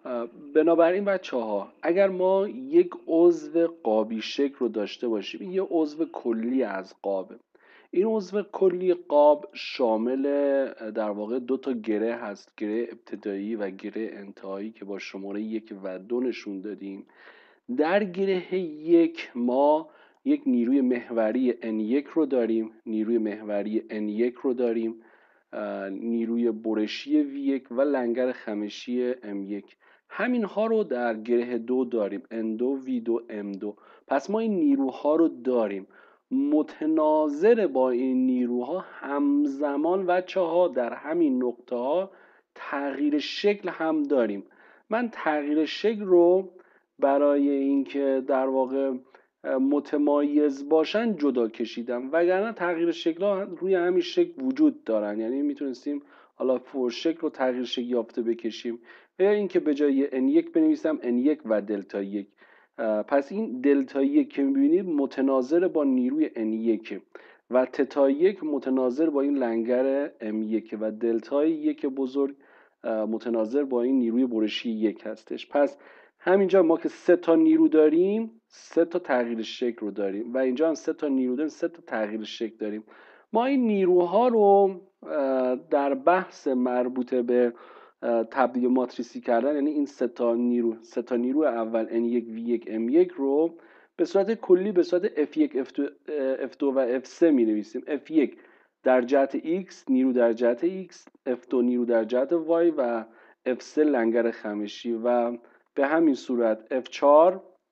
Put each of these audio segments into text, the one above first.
بنابراین بچه‌ها اگر ما یک عضو قابی شکل رو داشته باشیم، این یه عضو کلی از قابه. این عضو کلی قاب شامل در واقع دو تا گره هست، گره ابتدایی و گره انتهایی که با شماره 1 و 2 نشون دادیم. در گره 1 ما یک نیروی محوری N1 رو داریم، نیروی محوری N1 رو داریم، نیروی برشی V1 و لنگر خمشی M1. همین ها رو در گره 2 داریم، N2 V2 M2. پس ما این نیروها رو داریم. متناظر با این نیروها همزمان بچه‌ها در همین نقطه ها تغییر شکل هم داریم. من تغییر شکل رو برای اینکه در واقع متمایز باشن جدا کشیدم، وگرنه تغییر شکل ها روی همین شکل وجود دارن. یعنی میتونستیم حالا شکل رو تغییر شکل یافته بکشیم، یا اینکه به جای N1 بنویسم N1 و دلتا 1. پس این دلتا 1 که میبینید متناظر با نیروی N1 و تتا 1 متناظر با این لنگر M1 و دلتا 1 بزرگ متناظر با این نیروی برشی 1 هستش. پس همینجا ما که 3 تا نیرو داریم 3 تا تغییر شکل رو داریم و اینجا هم 3 تا نیرو داریم 3 تا تغییر شکل داریم. ما این نیروها رو در بحث مربوط به تبدیل ماتریسی کردن، یعنی این 3 تا نیرو اول N1 V1 M1 رو به صورت کلی به صورت F1 F2 و F3 می نویسیم. F1 در جهت X نیرو در جهت X، F2 نیرو در جهت Y و F3 لنگر خمشی و به همین صورت F4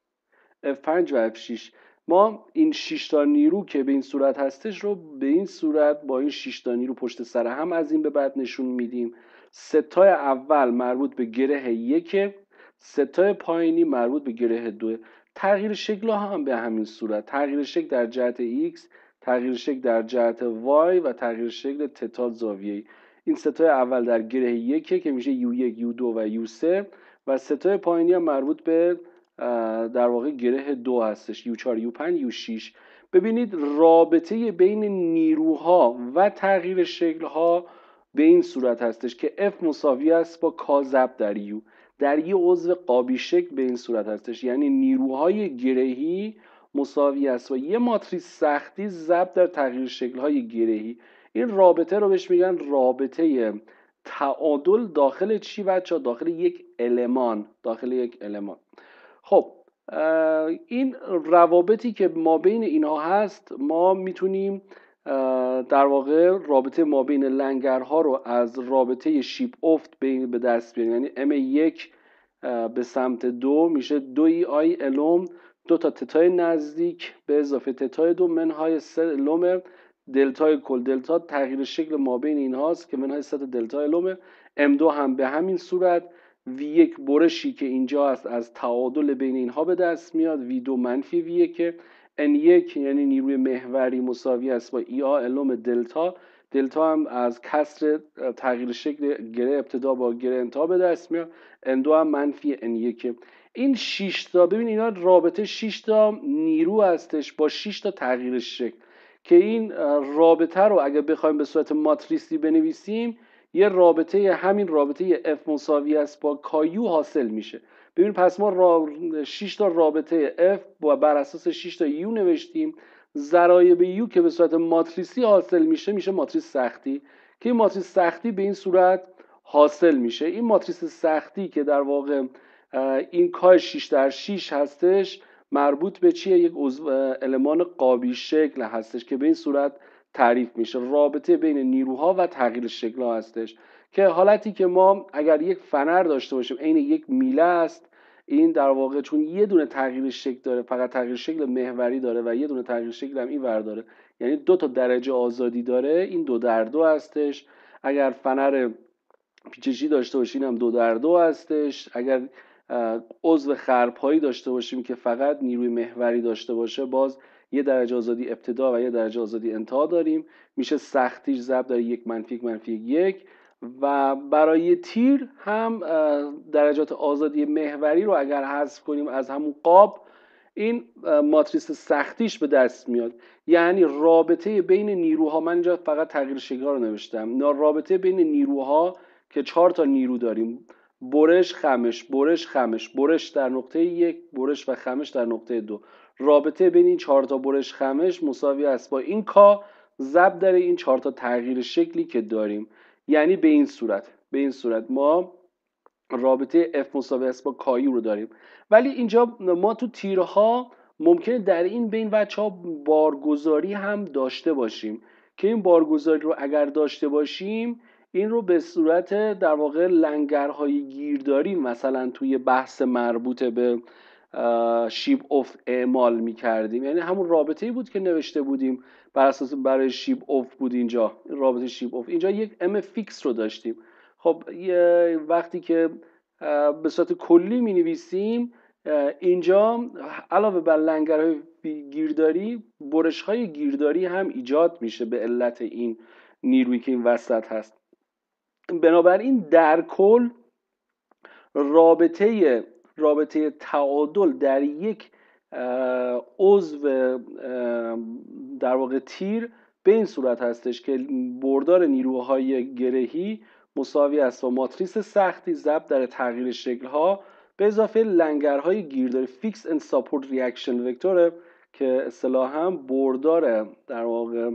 F5 و F6. ما این 6 تا نیرو که به این صورت هستش رو به این صورت با این 6 تا نیرو پشت سر هم از این به بعد نشون میدیم. ستای اول مربوط به گره 1، ستای پایینی مربوط به گره 2. تغییر شکل ها هم به همین صورت، تغییر شکل در جهت X، تغییر شکل در جهت Y و تغییر شکل تتا زاویه‌ای. این ستای اول در گره 1 که میشه U1 U2 و U3 و ستای پایینی هم مربوط به در واقع گره 2 هستش، U4 U5 U6. ببینید رابطه بین نیروها و تغییر شکلها به این صورت هستش که F مساوی است با K ضرب در U. در یه عضو قابی شکل به این صورت هستش، یعنی نیروهای گرهی مساوی است با یه ماتریس سختی ضرب در تغییر شکلهای گرهی. این رابطه رو بهش میگن رابطه تعادل داخل چی بچه؟ داخل یک المان. خب این روابطی که ما بین اینها هست ما میتونیم در واقع رابطه ما بین لنگرها رو از رابطه شیپ افت به دست بیاریم. یعنی M1 به سمت 2 میشه 2I الوم 2 تا تتای نزدیک به اضافه تتای 2 منهای 3 الوم دلتای کل. دلتا تغییر شکل ما بین اینهاست که منهای 3 تا دلتا الومه. M2 هم به همین صورت. V1 برشی که اینجا است از تعادل بین اینها به دست میاد. V2 منفی V1. N1 یعنی نیروی محوری مساوی است با IA الوم دلتا. دلتا هم از کسر تغییر شکل گره ابتدا با گره انتها به دست میاد. N2 هم منفی N1. این 6 تا ببین اینا رابطه 6 تا نیرو هستش با 6 تا تغییر شکل که این رابطه رو اگه بخوایم به صورت ماتریسی بنویسیم یه رابطه همین رابطه F مساوی است با کایو حاصل میشه. ببین پس ما 6 تا رابطه F بر اساس 6 تا U نوشتیم. ضرایب U که به صورت ماتریسی حاصل میشه ماتریس سختی که این ماتریس سختی به این صورت حاصل میشه. این ماتریس سختی که در واقع این کای 6 در 6 هستش مربوط به چیه؟ یک المان قابی شکل هستش که به این صورت تعریف میشه. رابطه بین نیروها و تغییر شکل ها هستش که حالتی که ما اگر یک فنر داشته باشیم عین یک میله است، این در واقع چون یه دونه تغییر شکل داره، فقط تغییر شکل محوری داره و یه دونه تغییر شکل هم این ور داره، یعنی 2 تا درجه آزادی داره. این 2 در 2 هستش. اگر فنر پیچشی داشته باشیم هم 2 در 2 هستش. اگر عضو خرپایی داشته باشیم که فقط نیروی محوری داشته باشه باز یه درجه آزادی ابتدا و یه درجه آزادی انتها داریم. میشه سختیش ضرب در 1 منفی 1. و برای تیر هم درجات آزادی محوری رو اگر حذف کنیم از همون قاب این ماتریس سختیش به دست میاد. یعنی رابطه بین نیروها، من اینجا فقط تغییر شکل رو نوشتم، رابطه بین نیروها که 4 تا نیرو داریم برش خمش، برش خمش، برش در نقطه یک، برش و خمش در نقطه دو. رابطه بین این 4 تا برش خمش مساوی است با این کا ضرب در این 4 تا تغییر شکلی که داریم. یعنی به این صورت ما رابطه F مساوی است با کایو رو داریم. ولی اینجا ما تو تیرها ممکنه در این بین بچه‌ها بارگذاری هم داشته باشیم که این بارگذاری رو اگر داشته باشیم این رو به صورت در واقع لنگرهای گیرداری مثلا توی بحث مربوط به شیب اوف اعمال میکردیم. یعنی همون رابطه‌ای بود که نوشته بودیم بر اساس برای شیب اوف بود. اینجا رابطه شیب اوف، اینجا یک ام فیکس رو داشتیم. خب وقتی که به صورت کلی می نویسیم اینجا علاوه بر لنگرهای گیرداری برش‌های گیرداری هم ایجاد میشه به علت این نیرویی که این وسط هست. بنابراین در کل رابطه تعادل در یک عضو در واقع تیر به این صورت هستش که بردار نیروهای گرهی مساوی است با ماتریس سختی ضرب در تغییر شکل‌ها به اضافه لنگرهای گیرداری فیکس اند ساپورت ریاکشن وکتور که اصطلاحاً بردار در واقع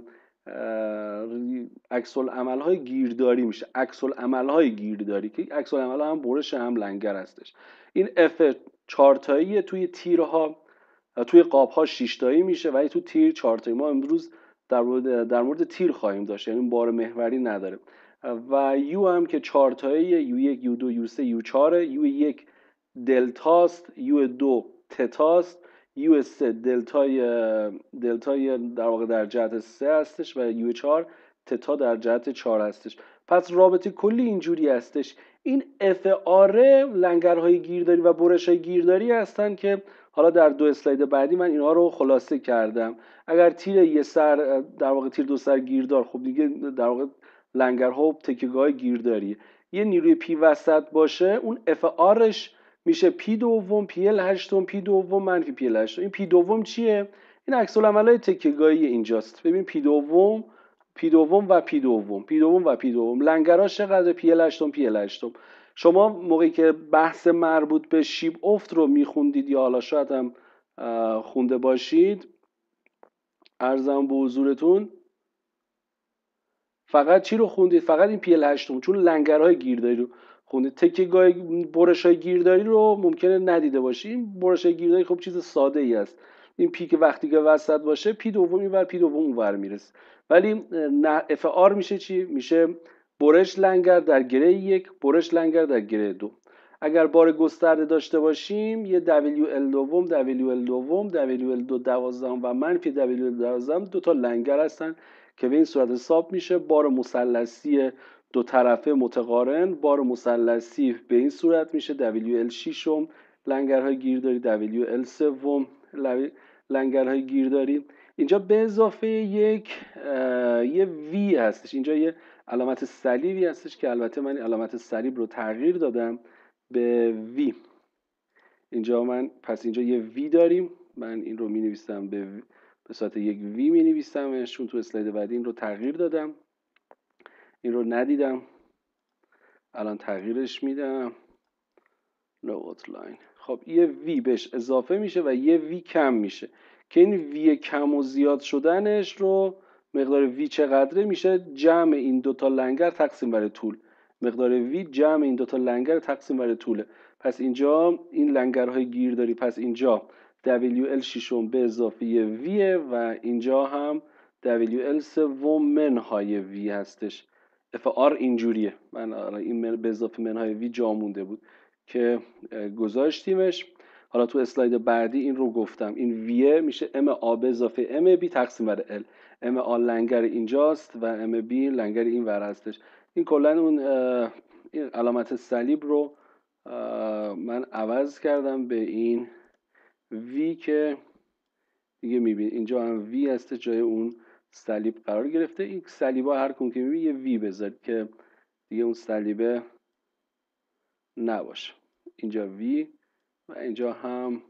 عکس العمل‌های گیرداری میشه. عکس العمل‌های گیرداری که عکس العمل‌ها هم برش هم لنگر هستش. این اف 4 تایی توی تیرها، توی قاب‌ها 6 تایی میشه ولی تو تیر 4 تایی. ما امروز در مورد تیر خواهیم داشت، یعنی بار محوری نداره. و یو هم که 4 تایی، یو 1 یو 2 یو 3 یو 4. یو 1 دلتاست، یو 2 تتاست، یو 3 دلتای در واقع در جهت 3 هستش و یو 4 تتا در جهت 4 هستش. پس رابطه کلی اینجوری هستش. این اف آر لنگرهای گیرداری و برش‌های گیرداری هستن که حالا در 2 اسلاید بعدی من اینها رو خلاصه کردم. اگر تیر یه سر در واقع تیر 2 سر گیردار، خب دیگه در واقع لنگرها و تکیه‌گاه گیرداری یه نیروی پی وسط باشه، اون اف آرش میشه پی دوم پی ال هشتم پی دوم منفی پی ال هشتم. این پی دوم چیه؟ این عکس العمل‌های تکیه‌گاهی اینجاست. ببین پی دوم و پی دوم لنگراش چقدر؟ پی ال هشتم پی ال هشتم. شما موقعی که بحث مربوط به شیب افت رو میخوندید یا حالا شاید هم خونده باشید، عرضم به حضورتون فقط چی رو خوندید؟ فقط این پی ال هشتم، چون لنگرهای گیرداری رو خوندید. تکیه‌گاه برش‌های گیرداری رو ممکنه ندیده باشید. این برش‌های گیرداری خب چیز ساده ای است. این پی که وقتی که وسط باشه پی دوم اینور پی دوم اونور میرسه. ولی اف آر میشه چی؟ میشه برش لنگر در گره 1 برش لنگر در گره 2. اگر بار گسترده داشته باشیم یه WL دوم WL دوم WL دو 12 و منفی WL 12 دو تا لنگر هستن که به این صورت حساب میشه بار مثلثی دو طرفه متقارن. بار مثلثی به این صورت میشه WL 6 لنگرهای گیرداری WL 3 لنگرهای گیرداری. اینجا به اضافه یه وی هستش، اینجا یه علامت صلیبی هستش که البته من علامت صلیب رو تغییر دادم به وی. پس اینجا یه وی داریم. من این رو می نویسم به صورت یک وی می نویسمش، چون تو اسلاید بعدی این رو تغییر دادم، این رو ندیدم، الان تغییرش میدم. نوت لاین. خب یه وی بهش اضافه میشه و یه وی کم میشه که این وی کم و زیاد شدنش رو مقدار وی چقدره میشه جمع این دوتا لنگر تقسیم بر طول. مقدار وی جمع این دوتا لنگر تقسیم بر طوله. پس اینجا این لنگرهای گیرداری، پس اینجا WL ششم به اضافه وی و اینجا هم WL سوم منهای وی هستش. اف آر اینجوریه. من این به اضافه منهای وی جا مونده بود که گذاشتیمش. حالا تو اسلاید بعدی این رو گفتم. این ویه میشه ام آ به اضافه ام بی تقسیم بر ال. ام آ لنگر اینجاست و ام بی لنگر این ور هستش. این کلا اون این علامت صلیب رو من عوض کردم به این وی که دیگه میبینید اینجا هم وی هست جای اون صلیب قرار گرفته. این صلیبا هر کدوم که میبینید یه وی بذارید که دیگه اون صلیبه نباشه. اینجا وی و اینجا هم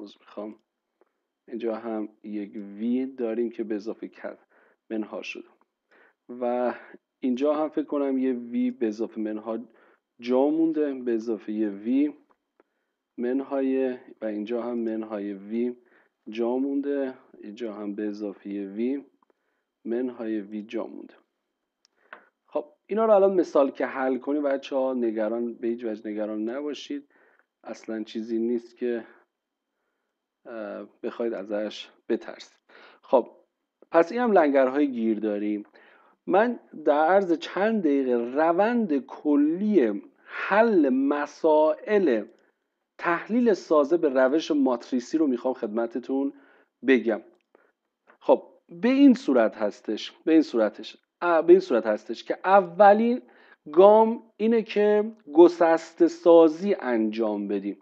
اینجا هم یک وی داریم که به اضافه منها شده و اینجا هم فکر کنم یه وی به اضافه منها جا مونده به اضافه وی منهای و اینجا هم منهای وی جا مونده، اینجا هم به اضافه وی منهای وی جا مونده. خب اینا رو الان مثال که حل کنیم بچه‌ها نگران به هیچ وجه نگران نباشید، اصلا چیزی نیست که بخواید ازش بترسید. خب پس این هم لنگرهای گیر داریم. من در عرض چند دقیقه روند کلی حل مسائل تحلیل سازه به روش ماتریسی رو میخوام خدمتتون بگم. خب به این صورت هستش که اولین گام اینه که گسسته سازی انجام بدیم.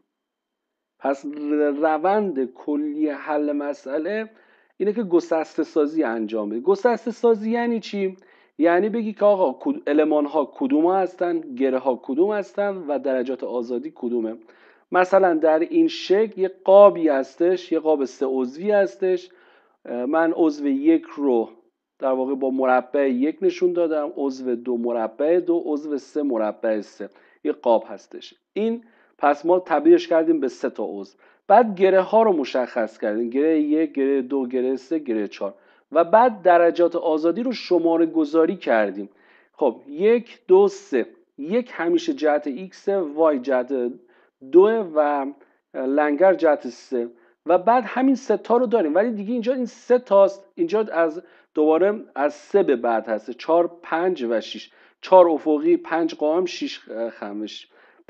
پس روند کلی حل مسئله اینه که گسسته سازی انجام بدیم. گسسته سازی یعنی چی؟ یعنی بگی که آقا المان ها کدوم هستن، گره ها کدوم هستن و درجات آزادی کدومه. مثلا در این شکل یه قابی هستش، یه قاب 3 عضوی هستش. من عضو 1 رو در واقع با مربع 1 نشون دادم، عضو 2 مربع 2، عضو 3 مربع 3. یه قاب هستش این. پس ما تبدیلش کردیم به 3 تا عضو. بعد گره ها رو مشخص کردیم، گره 1، گره 2، گره 3، گره 4 و بعد درجات آزادی رو شماره گذاری کردیم. خب 1 2 3، 1 همیشه جهت x، y جهت 2 و لنگر جهت 3 و بعد همین 3 تا رو داریم، ولی دیگه اینجا این 3 تاست، اینجا از دوباره از 3 به بعد هست، 4 5 و 6، 4 افقی 5 قائم 6 خمش،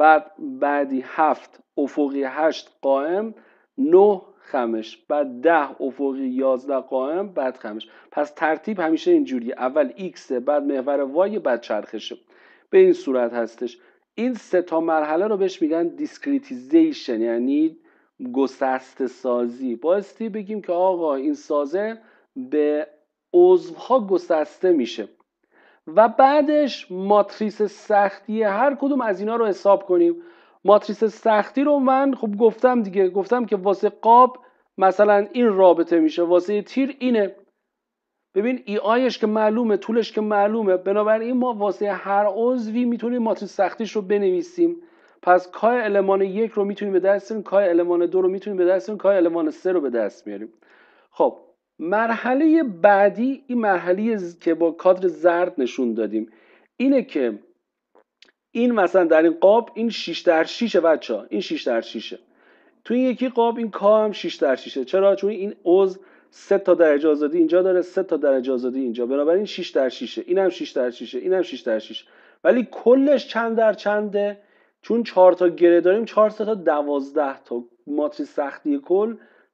بعدی 7 افقی 8 قائم 9 خمش، بعد 10 افقی 11 قائم بعد خمش. پس ترتیب همیشه اینجوریه، اول x بعد محور y بعد چرخشه. به این صورت هستش. این 3 تا مرحله رو بهش میگن دیسکریتیزیشن، یعنی گسسته سازی. بایستی بگیم که آقا این سازه به عضوها گسسته میشه و بعدش ماتریس سختی هر کدوم از اینا رو حساب کنیم. ماتریس سختی رو من خب گفتم که واسه قاب مثلا این رابطه میشه، واسه تیر اینه. ببین ای آیش که معلومه، طولش که معلومه، بنابراین ما واسه هر عضوی میتونیم ماتریس سختیش رو بنویسیم. پس کای المان 1 رو میتونیم به دست بیاریم، کای المان 2 رو میتونیم به دست بیاریم، کای المان 3 رو به دست میاریم. خب مرحله بعدی، این مرحله که با کادر زرد نشون دادیم، اینه که این مثلا در این قاب این 6 در 6 بچه‌ها، این 6 در 6. تو این یکی قاب این کا هم 6 در 6. چرا؟ چون این عضو 3 تا درجه آزادی اینجا داره، 3 تا درجه آزادی اینجا، بنابراین 6 در 6. اینم 6 در 6، اینم 6 در 6. ولی کلش چند در چنده؟ چون 4 تا گره داریم، 4 تا 12 تا ماتریس سختی کل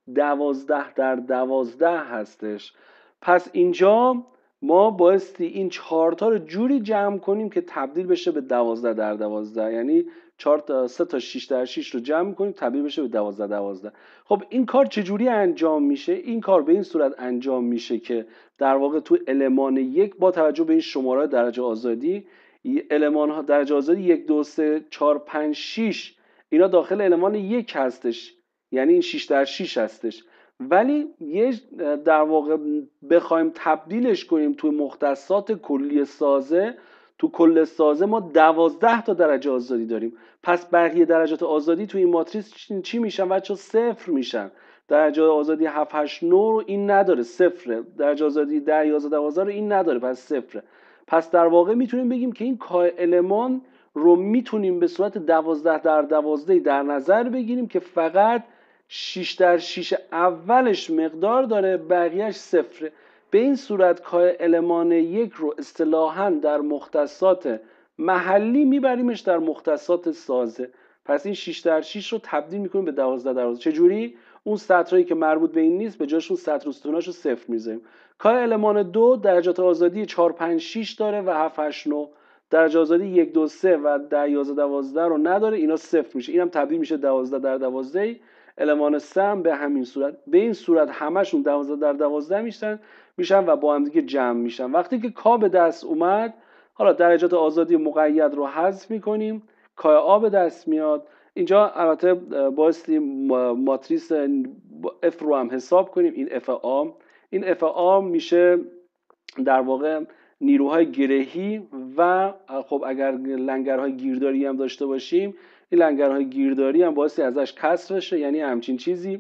12 در 12 هستش. پس اینجا ما بایستی این 4 تا رو جوری جمع کنیم که تبدیل بشه به 12 در 12، یعنی 3 تا 6 در 6 رو جمع کنیم تبدیل بشه به 12 12. خب این کار چجوری انجام میشه؟ این کار به این صورت انجام میشه که در واقع تو المان 1 با توجه به این شماره درجه آزادی، المان ها درجه آزادی 1 2 3 4 5 6 اینا داخل المان 1 هستش، یعنی این 6 در 6 هستش. ولی یه در واقع بخوایم تبدیلش کنیم توی مختصات کلی سازه، تو کل سازه ما 12 تا درجه آزادی داریم. پس بقیه درجات آزادی توی این ماتریس چی میشن بچه؟ 0 میشن. درجه آزادی 7 8 9 رو این نداره، 0. درجه آزادی 10 11 12 رو این نداره، پس 0. پس در واقع میتونیم بگیم که این کای المان رو میتونیم به صورت 12 در 12 در نظر بگیریم که فقط 6 در 6 اولش مقدار داره، بقیهش 0. به این صورت کای المان 1 رو اصطلاحاً در مختصات محلی میبریمش در مختصات سازه. پس این 6 در 6 رو تبدیل میکنیم به 12 در 12. چجوری؟ اون سطرهایی که مربوط به این نیست به جاشون سطر و ستوناشو 0 میذاریم. کای المان 2 درجات آزادی 4 5 6 داره و 7 8 9. درجه آزادی 1 2 3 و 10 11 12 رو نداره، اینا 0 میشه. اینم تبدیل میشه 12 در 12. المان 3 هم به همین صورت. به این صورت همشون 12 در 12 میشن و با هم دیگه جمع میشن. وقتی که کا به دست اومد، حالا درجات آزادی مقید رو حذف میکنیم، کای آ به دست میاد. اینجا البته بایستی ماتریس اف رو هم حساب کنیم. این اف آ، این اف آ میشه در واقع نیروهای گرهی و خب اگر لنگرهای گیرداری هم داشته باشیم، این لنگرهای گیرداری هم باعث ازش کسر بشه، یعنی همچین چیزی،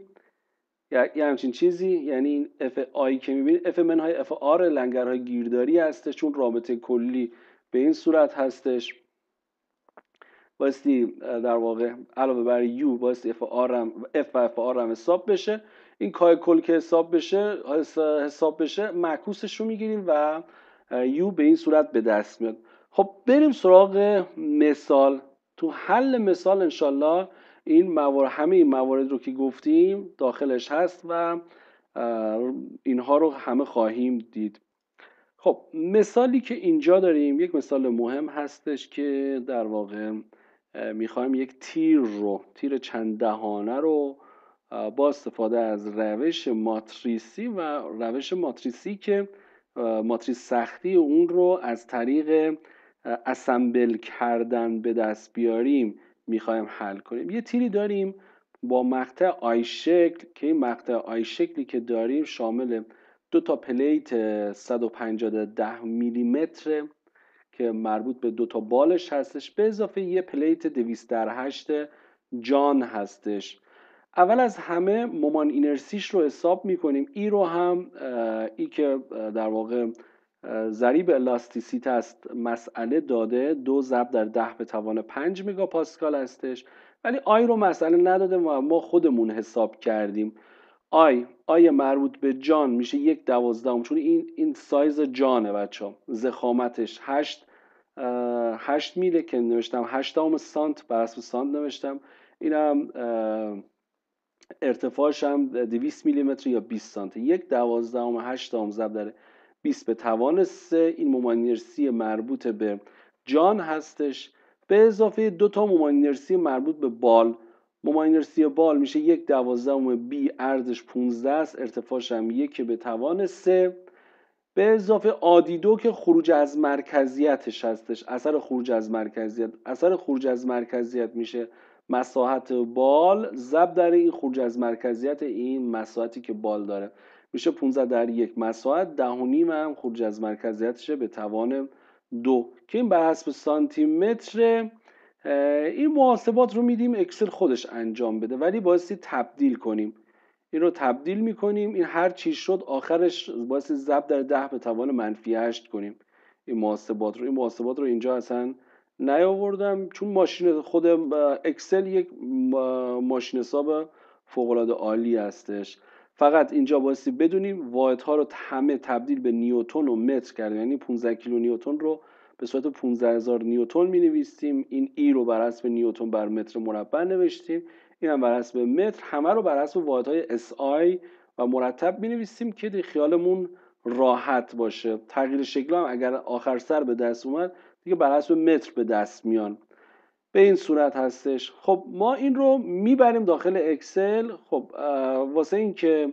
یعنی اف آی که میبینید اف منهای اف آر لنگرهای گیرداری هستش، چون رابطه کلی به این صورت هستش. بایستی در واقع علاوه بر یو بایستی اف و اف آر هم حساب بشه. این کای کل که حساب بشه معکوسش رو میگیریم و یو به این صورت به دست میاد. خب بریم سراغ مثال. تو حل مثال انشالله همه این موارد رو که گفتیم داخلش هست و اینها رو همه خواهیم دید. خب مثالی که اینجا داریم یک مثال مهم هستش که در واقع میخوایم یک تیر چند دهانه رو با استفاده از روش ماتریسی که ماتریس سختی اون رو از طریق اسمبل کردن به دست بیاریم میخوایم حل کنیم. یه تیری داریم با مقطع آی شکل که این مقطع آی شکلی که داریم شامل دو تا پلیت 150 میلیمتر که مربوط به دو تا بالش هستش، به اضافه یه پلیت 208 جان هستش. اول از همه مومان اینرسیش رو حساب میکنیم. ای رو هم ای که در واقع ضریب الاستیسیته است مسئله داده 2×10⁵ مگاپاسکال هستش، ولی آی رو مسئله نداده و ما خودمون حساب کردیم. آی مربوط به جان میشه 1/12، چون این سایز جانه بچه ها. ضخامتش 8 میله که نوشتم 8 سانت بر اساس سانت نوشتم. اینم ارتفاعش هم 200 میلیمتر یا 20 سانت. 1/12 ضرب در 20⁻³ این مومان اینرسی مربوط به جان هستش، به اضافه 2 تا مومان اینرسی مربوط به بال. مومان اینرسی بال میشه 1/12 بی عرضش 15 است، ارتفاعش هم 1/3، به اضافه آدیدو که خروج از مرکزیتش هستش. اثر خروج از مرکزیت میشه مساحت بال ضرب در این خروج از مرکزیت این مساحتی که بال داره، میشه 15/1 مساحت 10.5 هم خروج از مرکزیتشه به توان 2 که این بر حسب سانتی متر. این محاسبات رو میدیم اکسل خودش انجام بده، ولی بایستی تبدیل کنیم. این رو تبدیل میکنیم، این هر چی شد آخرش بایستی ضرب در 10⁻⁻8 کنیم. این محاسبات رو اینجا اصلا نیاوردم، چون ماشین خود اکسل یک ماشین حساب فوق‌العاده عالی هستش. فقط اینجا بایستی بدونیم واحدها رو همه تبدیل به نیوتن و متر کردیم، یعنی 15 کیلو نیوتن رو به صورت 15000 نیوتن می نویسیم. این ای رو بر حسب نیوتن بر متر مربع نوشتیم، این هم بر حسب متر، همه رو بر حسب واحدهای اس آی و مرتب می نویسیم که خیالمون راحت باشه. تغییر شکل هم اگر آخر سر به دست اومد دیگه بر حسب متر به دست میان. به این صورت هستش. خب ما این رو میبریم داخل اکسل. خب واسه این که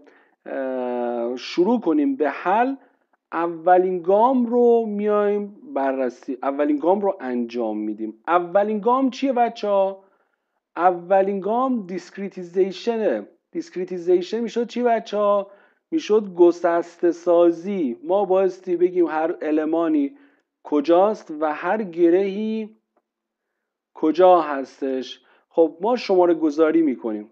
شروع کنیم به حل، اولین گام رو میایم اولین گام رو انجام میدیم. اولین گام چیه بچه ها؟ اولین گام دیسکریتیزیشن میشد. چی بچه ها؟ میشد گسسته سازی. ما بایستی بگیم هر المانی کجاست و هر گرهی کجا هستش. خب ما شماره گذاری میکنیم.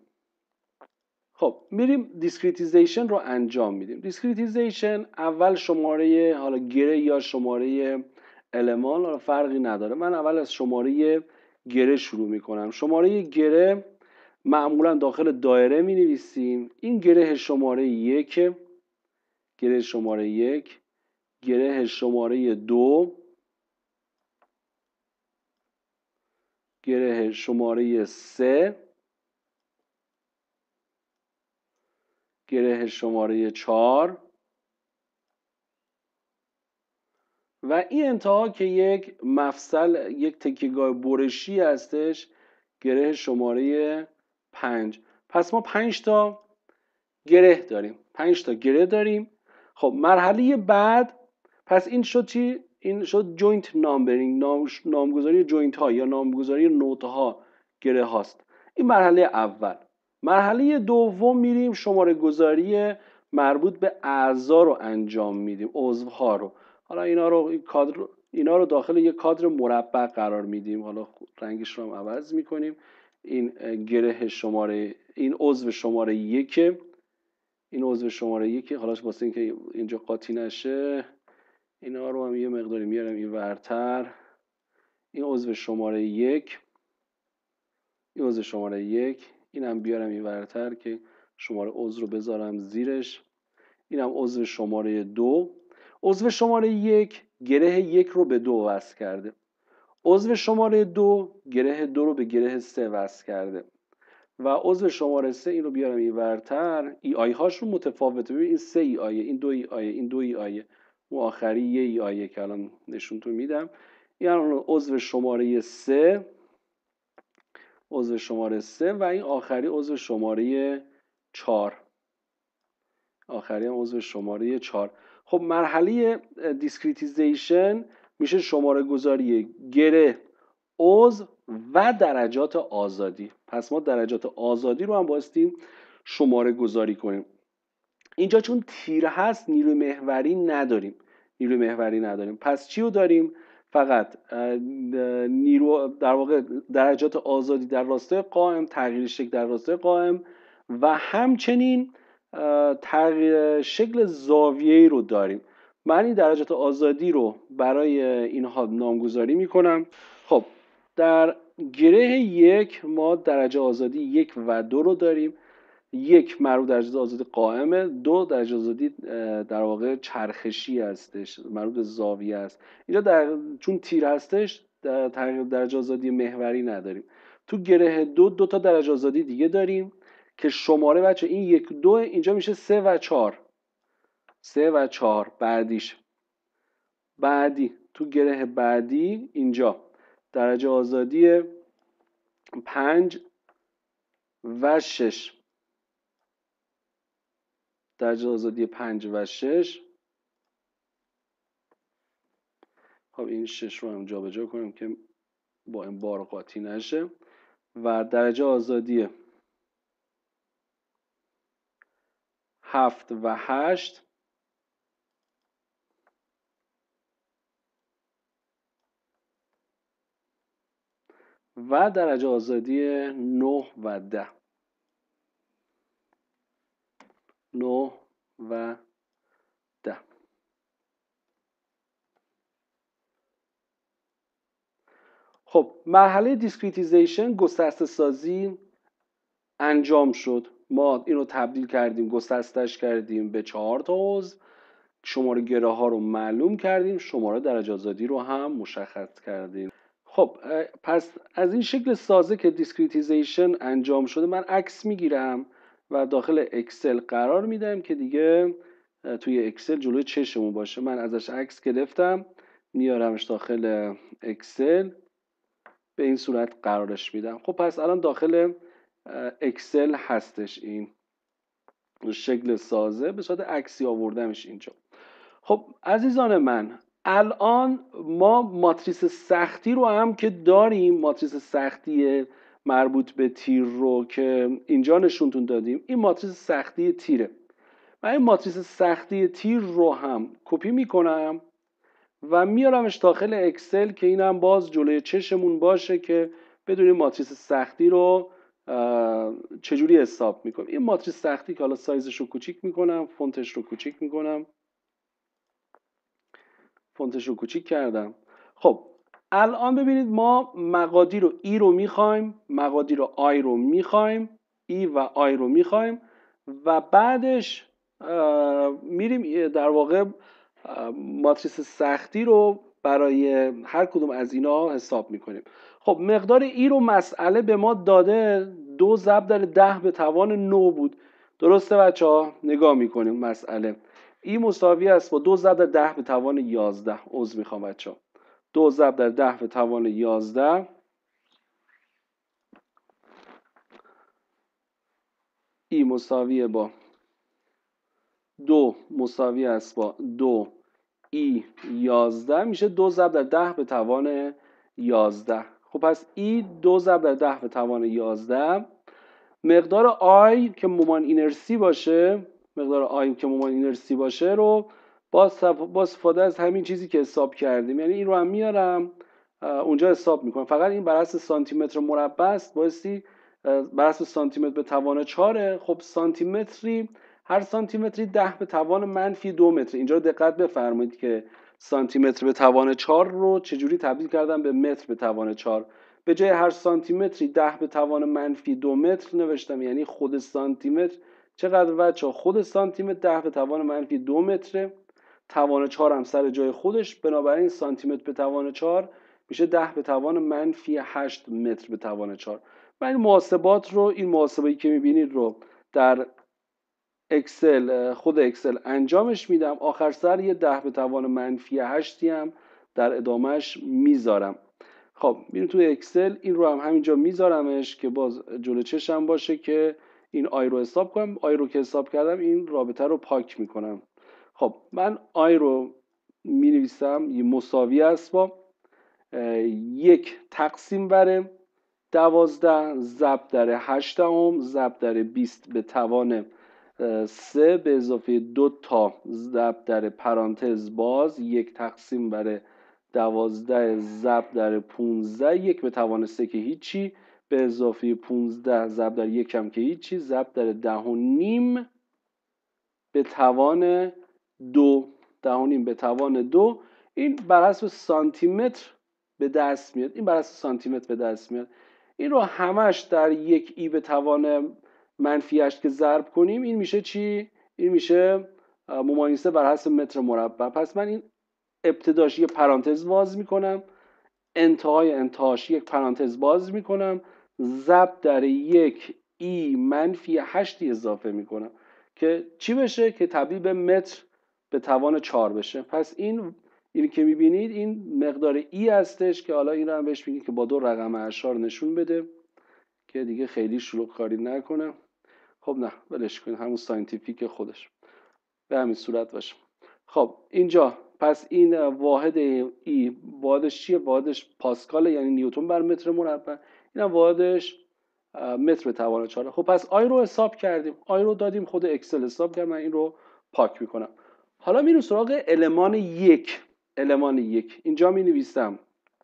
خب میریم دیسکریتیزیشن رو انجام میدیم. دیسکریتیزیشن اول شماره حالا گره یا شماره المان فرقی نداره، من اول از شماره گره شروع میکنم. شماره گره معمولا داخل دایره می نویسیم. این گره شماره 1، گره شماره 1، گره شماره 2، گره شماره 3، گره شماره 4 و این انتها که یک مفصل، یک تکیهگاه برشی هستش، گره شماره 5. پس ما 5 تا گره داریم. خب مرحله بعد، پس این شد چی؟ این شد جوینت نامبرینگ، نامگذاری جوینت ها یا نامگذاری نوت ها، گره هاست. این مرحله اول. مرحله دوم میریم شماره گذاری مربوط به اعضا رو انجام میدیم، عضوها رو. حالا اینا رو داخل یک کادر مربع قرار میدیم. حالا رنگش رو هم عوض میکنیم. این گره شماره، این عضو شماره یک، این عضو شماره یک. حالا واسه اینکه اینجا قاطی نشه اینا رو هم یه مقداری میارم این ورتر. این عضو شماره یک، این عضو شماره یک، اینم بیارم این ورتر که شماره عضو رو بذارم زیرش. اینم عضو شماره دو. عضو شماره یک گره یک رو به دو وصل کرده. عضو شماره دو گره دو رو به گره سه وصل کرده. و عضو شماره سه این رو بیارم این ورتر. ای آی هاشون متفاوته. ببین این سه ای آیه، این دو ای آیه، این دو ای آیه، اون آخری یه ای آیه که الان نشونتون میدم. این عضو شماره سه، عضو شماره سه، و این آخری عضو شماره چهار. آخری هم عضو شماره 4. خب مرحله دیسکریتیزیشن میشه شماره گذاری گره، عضو و درجات آزادی. پس ما درجات آزادی رو هم بایستیم شماره گذاری کنیم. اینجا چون تیر هست نیروی محوری نداریم. نیروی محوری نداریم. پس چی رو داریم؟ فقط نیرو، در واقع درجات آزادی در راستای قائم، تغییر شکل در راستای قائم، و همچنین تغییر شکل زاویه‌ای رو داریم. من این درجات آزادی رو برای اینها نامگذاری میکنم. خب در گره یک ما درجه آزادی یک و دو رو داریم. یک مربوط درجه آزادی قائمه، دو درجه آزادی در واقع چرخشی هستش، مربوط به زاویه است. اینجا چون تیر هستش تغییر درجه آزادی محوری نداریم. تو گره دو تا درجه آزادی دیگه داریم که شماره بچه این یک دو اینجا میشه 3 و 4. 3 و 4 بعدی تو گره بعدی اینجا درجه آزادی 5 و 6. درجه آزادی 5 و 6. خب این 6 رو هم جابجا کنیم که با این بار قاطی نشه. و درجه آزادی 7 و 8. و درجه آزادی 9 و 10. 9 و 10. خب مرحله دیسکریتیزیشن، گسسته سازی انجام شد. ما اینو تبدیل کردیم، گسستش کردیم به 4 تا عضو. شماره گره ها رو معلوم کردیم، شماره درجه آزادی رو هم مشخص کردیم. خب پس از این شکل سازه که دیسکریتیزیشن انجام شده من عکس میگیرم و داخل اکسل قرار میدم که دیگه توی اکسل جلوی چشمون باشه. من ازش عکس گرفتم، میارمش داخل اکسل، به این صورت قرارش میدم. خب پس الان داخل اکسل هستش این شکل سازه، به صورت عکسی آوردمش اینجا. خب عزیزان من، الان ما ماتریس سختی رو هم که داریم، ماتریس سختی مربوط به تیر رو که اینجا نشونتون دادیم، این ماتریس سختی تیره. من این ماتریس سختی تیر رو هم کپی میکنم و میارمش داخل اکسل که اینم باز جلوی چشمون باشه که بدونیم ماتریس سختی رو چجوری حساب میکنم. این ماتریس سختی که حالا سایزش رو کوچیک میکنم، فونتش رو کوچیک میکنم، فونتش رو کوچیک کردم. خب الان ببینید ما مقادیر رو ای رو میخوایم، مقادیر رو آی رو میخوایم، ای و آی رو میخوایم و بعدش میریم در واقع ماتریس سختی رو برای هر کدوم از اینا حساب میکنیم. خب مقدار ای رو مسئله به ما داده 2 ضرب در 10 به توان 9 بود. درسته بچه ها؟ نگاه میکنیم مسئله. ای مساوی است با 2 ضرب در 10 به توان 11. عذر میخوام بچه ها. 2 ضرب در 10 به توان 11. ای مساوی با 2 مساوی است با 2 ای 11 میشه 2 ضرب در 10 به توان 11. خب پس ای 2 ضرب در 10 به توان 11. مقدار آی که مومان اینرسی باشه، مقدار آی که مومان اینرسی باشه رو با استفاده از همین چیزی که حساب کردیم، یعنی این رو هم میارم اونجا حساب میکنم. فقط این بر اساس سانتی متر مربع است، بایستی بر اساس سانتی متر به توان 4. خب سانتی متری، هر سانتی متری 10 به توان منفی 2 متر. اینجا دقت بفرمایید که سانتی متر به توان 4 رو چجوری تبدیل کردم به متر به توان 4. به جای هر سانتی متری 10 به توان منفی 2 متر نوشتم، یعنی خود سانتی متر چقدر بچه؟ خود سانتی متر 10 به توان منفی 2 متره. توان 4 هم سر جای خودش، بنابراین سانتی متر به توان 4 میشه 10 به توان منفی 8 متر به توان 4. من این محاسبات رو، این محاسبایی که میبینید رو در اکسل، خود اکسل انجامش میدم. آخر سر یه 10 به توان منفی 8 هم در ادامهش میذارم. خب میریم توی اکسل، این رو هم همینجا میذارمش که باز جلو چشم باشه که این آی رو حساب کنم. آی رو که حساب کردم این رابطه رو پاک میکنم. خب من آی رو می نویسم یه مساوی است با 1 تقسیم بر 12 ضرب در 8 ضرب در 20 به توان 3 به اضافه 2 تا ضرب در پرانتز باز 1 تقسیم بر 12 ضرب در 15 1 به توان 3 که هیچی، به اضافه 15 ضرب در 1 هم که هیچی، ضرب در 10.5 به توان 2. 10.5 به توان 2. این بر حسب سانتی متر به دست میاد. این بر اساس سانتی متر به دست میاد. این رو همش در 1 ای به توان منفی 8 که ضرب کنیم، این میشه چی؟ این میشه ممیزه بر حسب متر مربع. پس من این ابتداش یه پرانتز باز میکنم، انتهاش یک پرانتز باز میکنم، ضرب در 1 ای منفی 8 اضافه میکنم که چی بشه؟ که تبدیل به متر به توان 4 بشه. پس اینی که میبینید این مقدار ای هستش که حالا این رو هم بهش میگید که با 2 رقم اعشار نشون بده که دیگه خیلی شلوغ کاری نکنه. خب نه ولش کنید، همون ساینتیفیک خودش به همین صورت باشه. خب اینجا پس این واحد ای واحدش چیه؟ واحدش پاسکال، یعنی نیوتن بر متر مربع. اینم واحدش متر به توان 4. خب پس آی رو حساب کردیم، آی رو دادیم خود اکسل حساب کرد. من این رو پاک میکنم. حالا میریم سراغ المان 1. المان 1 اینجا می نویسم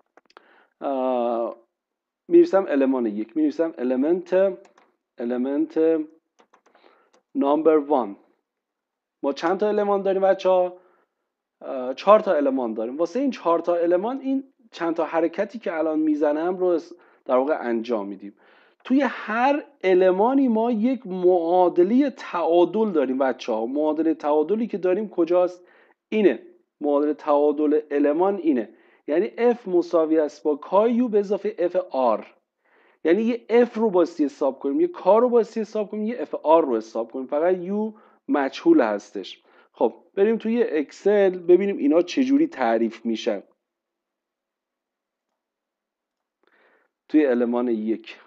المان 1 می نویسم element number 1. ما چند تا المان داریم بچه‌ها؟ 4 تا المان داریم. واسه این 4 تا المان این چند تا حرکتی که الان میزنم رو در واقع انجام میدیم. توی هر المانی ما یک معادله تعادل داریم بچه‌ها. معادله تعادلی که داریم کجاست؟ اینه. معادله تعادل المان اینه. یعنی F مساوی است با کایو به اضافه F R. یعنی یه F رو باستی حساب کنیم، یه کار رو باستی حساب کنیم، یه F R رو حساب کنیم. فقط U مجهول هستش. خب بریم توی اکسل ببینیم اینا چجوری تعریف میشن. توی المان 1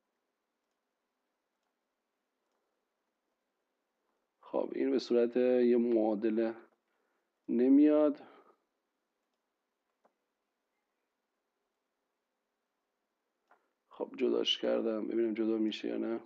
خب این به صورت یه معادله نمیاد. خب جداش کردم ببینیم جدا میشه یا نه.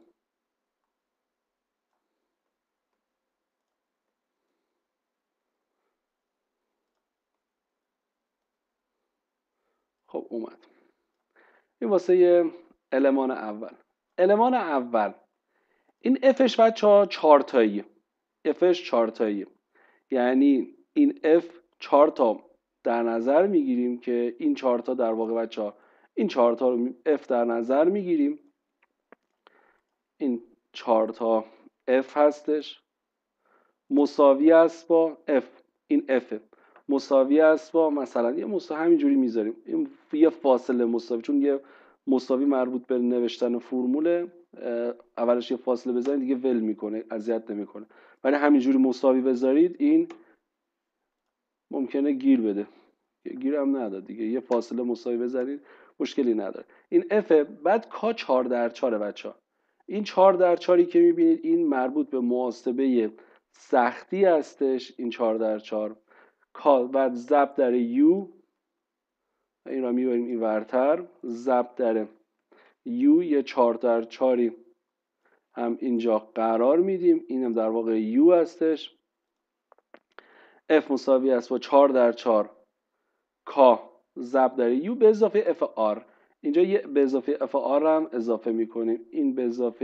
خب اومد. این واسه یه المان اول. المان اول این Fش بچه‌ها 4 تاییه. Fش 4 تاییه. یعنی این F 4 تا در نظر میگیریم که این 4 تا در واقع بچه‌ها این 4 تا رو F در نظر میگیریم. این 4 تا F هستش، مساوی است با F. این F مساوی است با مثلا یه مساوی همینجوری میذاریم، این یه فاصله مساوی، چون یه مساوی مربوط به نوشتن فرموله اولش یه فاصله بذارید دیگه ول میکنه، اذیت نمیکنه. ولی همینجوری مساوی بذارید این ممکنه گیر بده. گیر هم نداد دیگه، یه فاصله مساوی بذارید مشکلی نداره. این F بعد کا 4 در 4 بچه‌ها. این 4 در 4 که میبینید این مربوط به محاسبه سختی هستش. این 4 در 4 کا بعد ضرب در U، این را میبریم این ورتر، ضرب در U یه 4 در 4 هم اینجا قرار میدیم. اینم در واقع U هستش. F مساوی است با 4 در 4 K ضرب در U به اضافه FR. اینجا یه به اضافه FR هم اضافه میکنیم. این به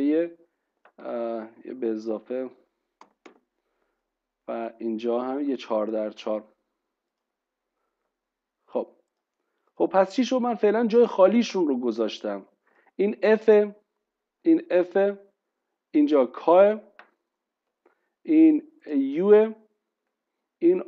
اضافه و اینجا هم یه 4 در 4. خب پس چی شد؟ من فعلا جای خالیشون رو گذاشتم. این F اینجا K، این U، این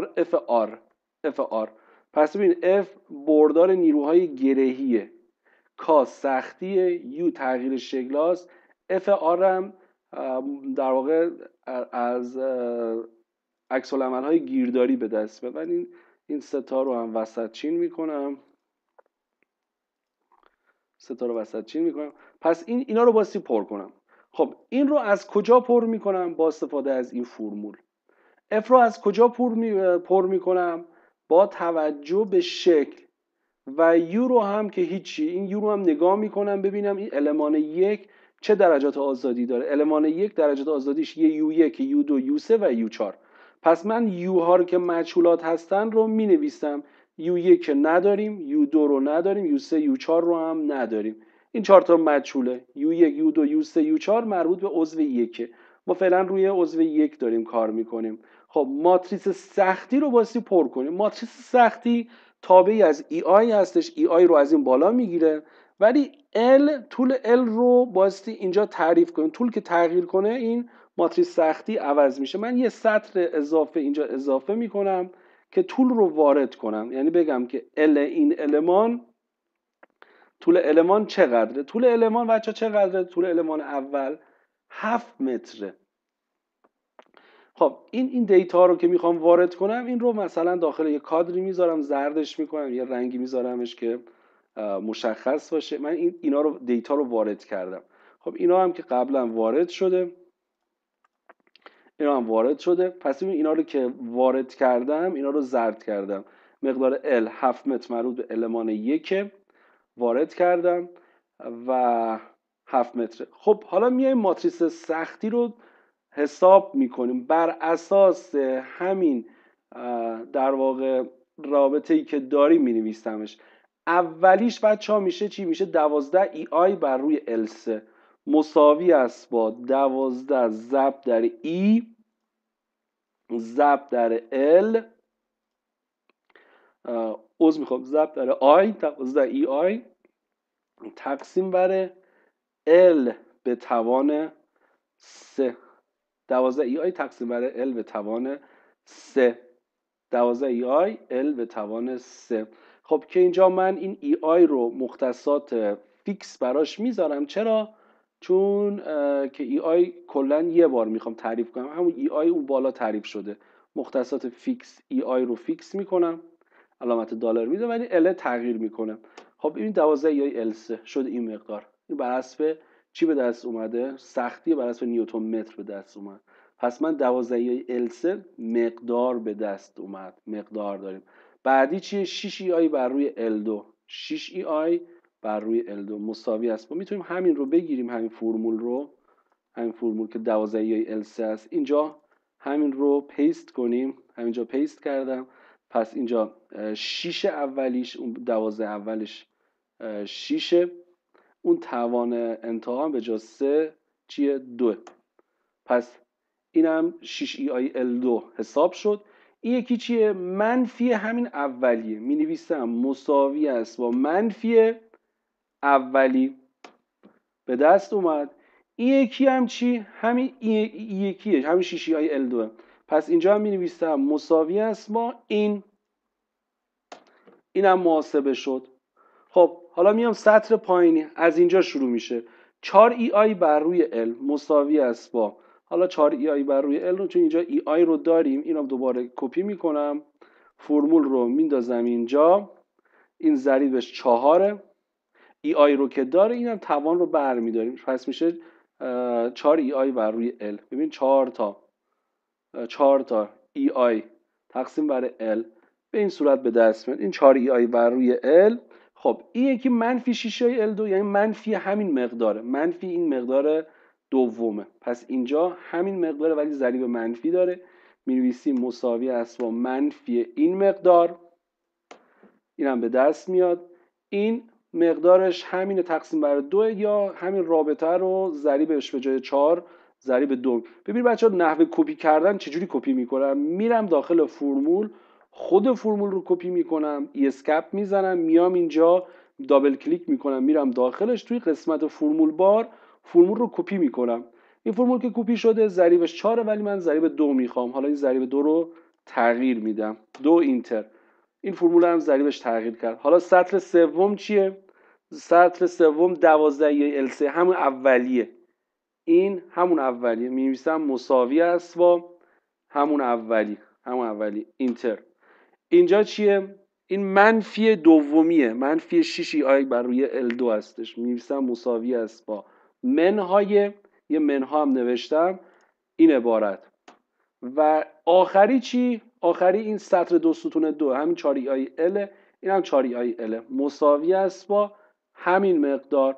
FR. پس ببین F بردار نیروهای گرهیه، K سختیه، U تغییر شکل هاست، FR هم در واقع از عکس العمل های گیرداری به دست میاد. من این ستا رو هم وسط چین میکنم، پس اینا رو باستی پر کنم. خب این رو از کجا پر میکنم؟ با استفاده از این فرمول. F رو از کجا پر میکنم؟ با توجه به شکل. و U رو هم که هیچی، این U رو هم نگاه میکنم ببینم این المان 1 چه درجات آزادی داره. المان 1 درجات آزادیش یه U1، U2، U3 و U4. پس من U ها رو که مجهولات هستن رو می نویسم. U1 نداریم، U2 رو نداریم، U3 U4 رو هم نداریم. این 4 تا مجهوله، U1 U2 U3 U4 مربوط به عضو 1. ما فعلا روی عضو 1 داریم کار میکنیم. خب ماتریس سختی رو باستی پر کنیم. ماتریس سختی تابعی از ای آی هستش. ای آی رو از این بالا میگیره، ولی طول ال رو باستی اینجا تعریف کنیم. طول که تغییر کنه این ماتریس سختی عوض میشه. من یه سطر اضافه اینجا اضافه میکنم که طول رو وارد کنم، یعنی بگم که ال این المان، طول المان چقدره؟ طول المان بچه چقدره؟ طول المان اول 7 متره. خب این دیتا رو که میخوام وارد کنم، این رو مثلا داخل یه کادری میذارم، زردش میکنم، یه رنگی میذارمش که مشخص باشه. من اینا رو دیتا رو وارد کردم. خب اینا هم که قبلا وارد شده، پس اینا رو که وارد کردم، اینا رو زرد کردم. مقدار L 7 متر مربوط به المان 1 وارد کردم و 7 متره. خب حالا میایم ماتریس سختی رو حساب میکنیم بر اساس همین در واقع رابطه‌ای که داریم مینویسمش. اولیش بچه ها میشه چی؟ میشه 12 ای آی بر روی L3 مساوی است با 12 ضرب در ای ضرب در L ضرب در آی، 12 ای آی تقسیم بر L به توان 3. 12 ای آی تقسیم بر L به توان 3. 12 ای آی L به توان 3. خب که اینجا من این ای آی رو مختصات فیکس براش میذارم. چرا؟ چون که ای آی کلا یه بار میخوام تعریف کنم، همون ای آی اون بالا تعریف شده. مختصات فیکس ای آی رو فیکس میکنم، علامت دلار میذارم، ولی ال تغییر میکنم. خب این 12 ای آی L3 شد این مقدار. این بر حسب چی به دست اومده؟ سختی بر حسب نیوتن متر به دست اومد. پس من 12 ای آی L3 مقدار به دست اومد. مقدار داریم. بعدی چیه؟ 6 ای آی بر روی L2. 6 ای آی بر روی L2 مساوی است. ما میتونیم همین رو بگیریم، همین فرمول که 12 ای آی L3 است. اینجا همین رو پیست کنیم. همینجا پیست کردم. پس اینجا 6 اولیش، اون 12 اولش 6، اون توان انتها به جا 3 چیه؟ 2. پس اینم 6 ای آی L2 حساب شد. این یکی چیه؟ منفی همین اولیه. می نویسم مساوی است با منفی اولی. به دست اومد. این یکی هم چی؟ همین یکیه، همین 6 ای آی L2. پس اینجا هم می نویسم مساوی است با اینم محاسبه شد. خب حالا میام سطر پایینی، از اینجا شروع میشه. 4 ای آی بر روی L مساوی است با، حالا 4 ای آی بر روی L رو، چون اینجا ای آی رو داریم، اینم دوباره کپی میکنم، فرمول رو میندازم اینجا، این ضریبش 4، ای آی رو که داره، اینم توان رو برمیداریم. پس میشه 4 ای آی بر روی L. ببین 4 تا ای آی تقسیم بر L به این صورت به دست میاد. این 4 ای آی بر روی L. خب این یکی منفی 6 ای L2، یعنی منفی همین مقداره، منفی این مقدار دومه. پس اینجا همین مقداره ولی ضریب منفی داره. می‌نویسیم مساوی است با منفی این مقدار، این هم به دست میاد. این مقدارش همین تقسیم بر 2 یا همین رابطه رو ضریبش به جای 4 ضریب 2. ببین بچه ها نحوه کپی کردن چجوری کپی میکنم؟ میرم داخل فرمول، خود فرمول رو کپی میکنم، اسکیپ میزنم، میام اینجا دابل کلیک میکنم، میرم داخلش، توی قسمت فرمول بار فرمول رو کپی میکنم. این فرمول که کپی شده ضریبش 4 ولی من ضریب 2 میخوام. حالا این ضریب 2 رو تغییر میدم، 2 اینتر. این فرمول هم ضریبش تغییر کرد. حالا سطر سوم چیه؟ سطر سوم 12 L3 همون اولیه. این همون اولیه، می‌نویسم مساوی است با همون اولی اینتر. اینجا چیه؟ این منفی دومیه، منفی 6 آی بر روی L2 هستش. می‌نویسم مساوی است با منهای، یه منها هم نوشتم، این عبارت. و آخری چی؟ آخری این سطر 2 ستون 2 همین 4 آی ال، این هم 4 آی ال مساوی است با همین مقدار.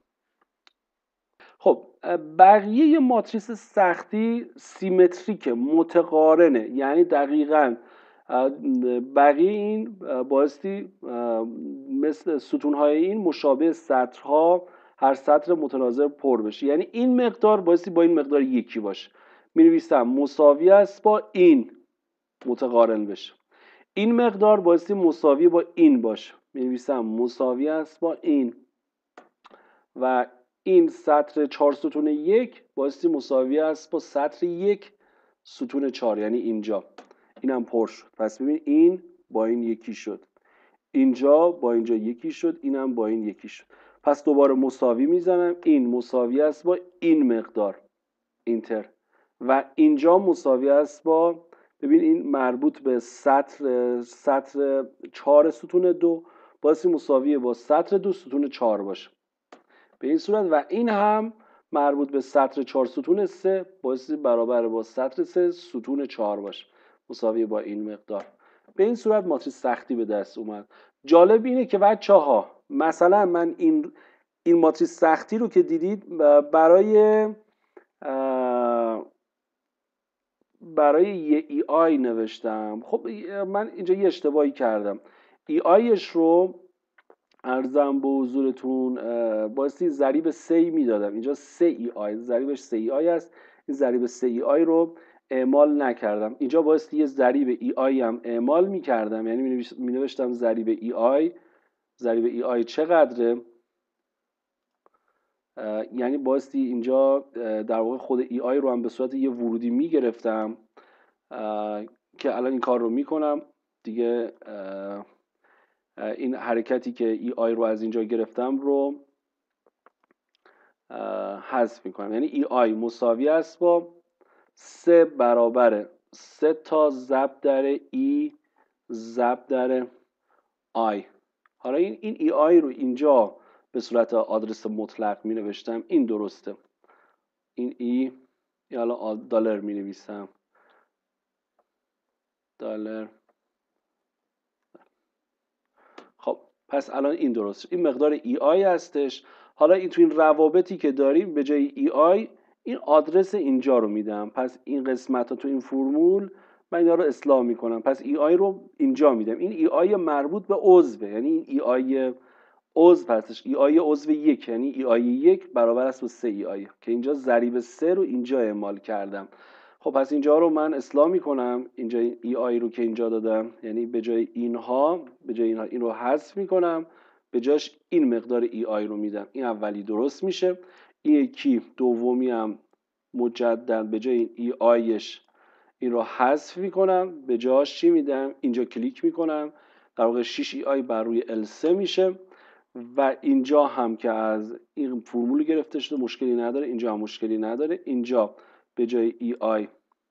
خب بقیه ماتریس سختی سیمتریکه، متقارنه، یعنی دقیقاً بقیه این بایستی مثل ستونهای این مشابه سطرها، هر سطر متناظر پر بشه، یعنی این مقدار بایستی با این مقدار یکی باشه. می نویسم مساوی است با این، متقارن بشه. این مقدار بایستی مساوی با این باشه. می نویسم مساوی است با این. و این سطر 4 ستون 1 بایستی مساوی است با سطر 1 ستون 4، یعنی اینجا. اینم پر شد. پس ببین این با این یکی شد، اینجا با اینجا یکی شد، اینم با این یکی شد. پس دوباره مساوی میزنم، این مساوی است با این مقدار اینتر. و اینجا مساوی است با، ببین این مربوط به سطر 4 ستون 2 بایستی مساویه با سطر 2 ستون 4 باشه به این صورت. و این هم مربوط به سطر 4 ستون 3 بایستی برابر با سطر 3 ستون 4 باشه، مساوی با این مقدار. به این صورت ماتریس سختی به دست اومد. جالب اینه که بچه‌ها مثلا من این ماتریس سختی رو که دیدید برای یه ای آی نوشتم. خب من اینجا یه اشتباهی کردم. ای آیش رو ارزم به حضورتون بایستی ضریب 3 میدادم. اینجا 3 ای آی، ضریبش 3 ای آی است. این ضریب 3 ای آی رو اعمال نکردم. اینجا بایستی یه ضریب ای آی هم اعمال میکردم، یعنی می نوشتم ضریب ای آی، ضریب ای آی چقدره؟ یعنی بایستی اینجا در واقع خود ای آی رو هم به صورت یه ورودی میگرفتم که الان این کار رو میکنم دیگه. این حرکتی که ای آی رو از اینجا گرفتم رو حذف میکنم، یعنی ای آی مساوی است با 3 برابر 3 تا ضرب در ای ضرب در آی. حالا این ای آی رو اینجا به صورت آدرس مطلق می نوشتم، این درسته. این ای حالا دلار می نویسم، دلار. خب پس الان این درست، این مقدار ای آی هستش. حالا این تو این روابطی که داریم به جای ای آی این آدرس اینجا رو میدم. پس این قسمت ها تو این فرمول من اینا رو اصلاح میکنم. پس ای آی رو اینجا میدم. این ای آی مربوط به عضوه، یعنی این ای آی عضو هستش. ای آی عضو 1 یعنی ای آی 1 برابر است با 3 ای آی که اینجا ضریب 3 رو اینجا اعمال کردم. خب پس اینجا رو من اصلاح میکنم. اینجا ای آی رو که اینجا دادم، یعنی به جای اینها این رو حذف میکنم، به جاش این مقدار ای آی رو میدم. این اولی درست میشه. این یکی دومی هم مجدد به جای این ای آیش این رو حذف میکنم، به جاش چی میدم؟ اینجا کلیک میکنم، در واقع 6 ای آی بر روی L3 میشه. و اینجا هم که از این فرمول گرفته شده مشکلی نداره، اینجا هم مشکلی نداره. اینجا به جای ای آی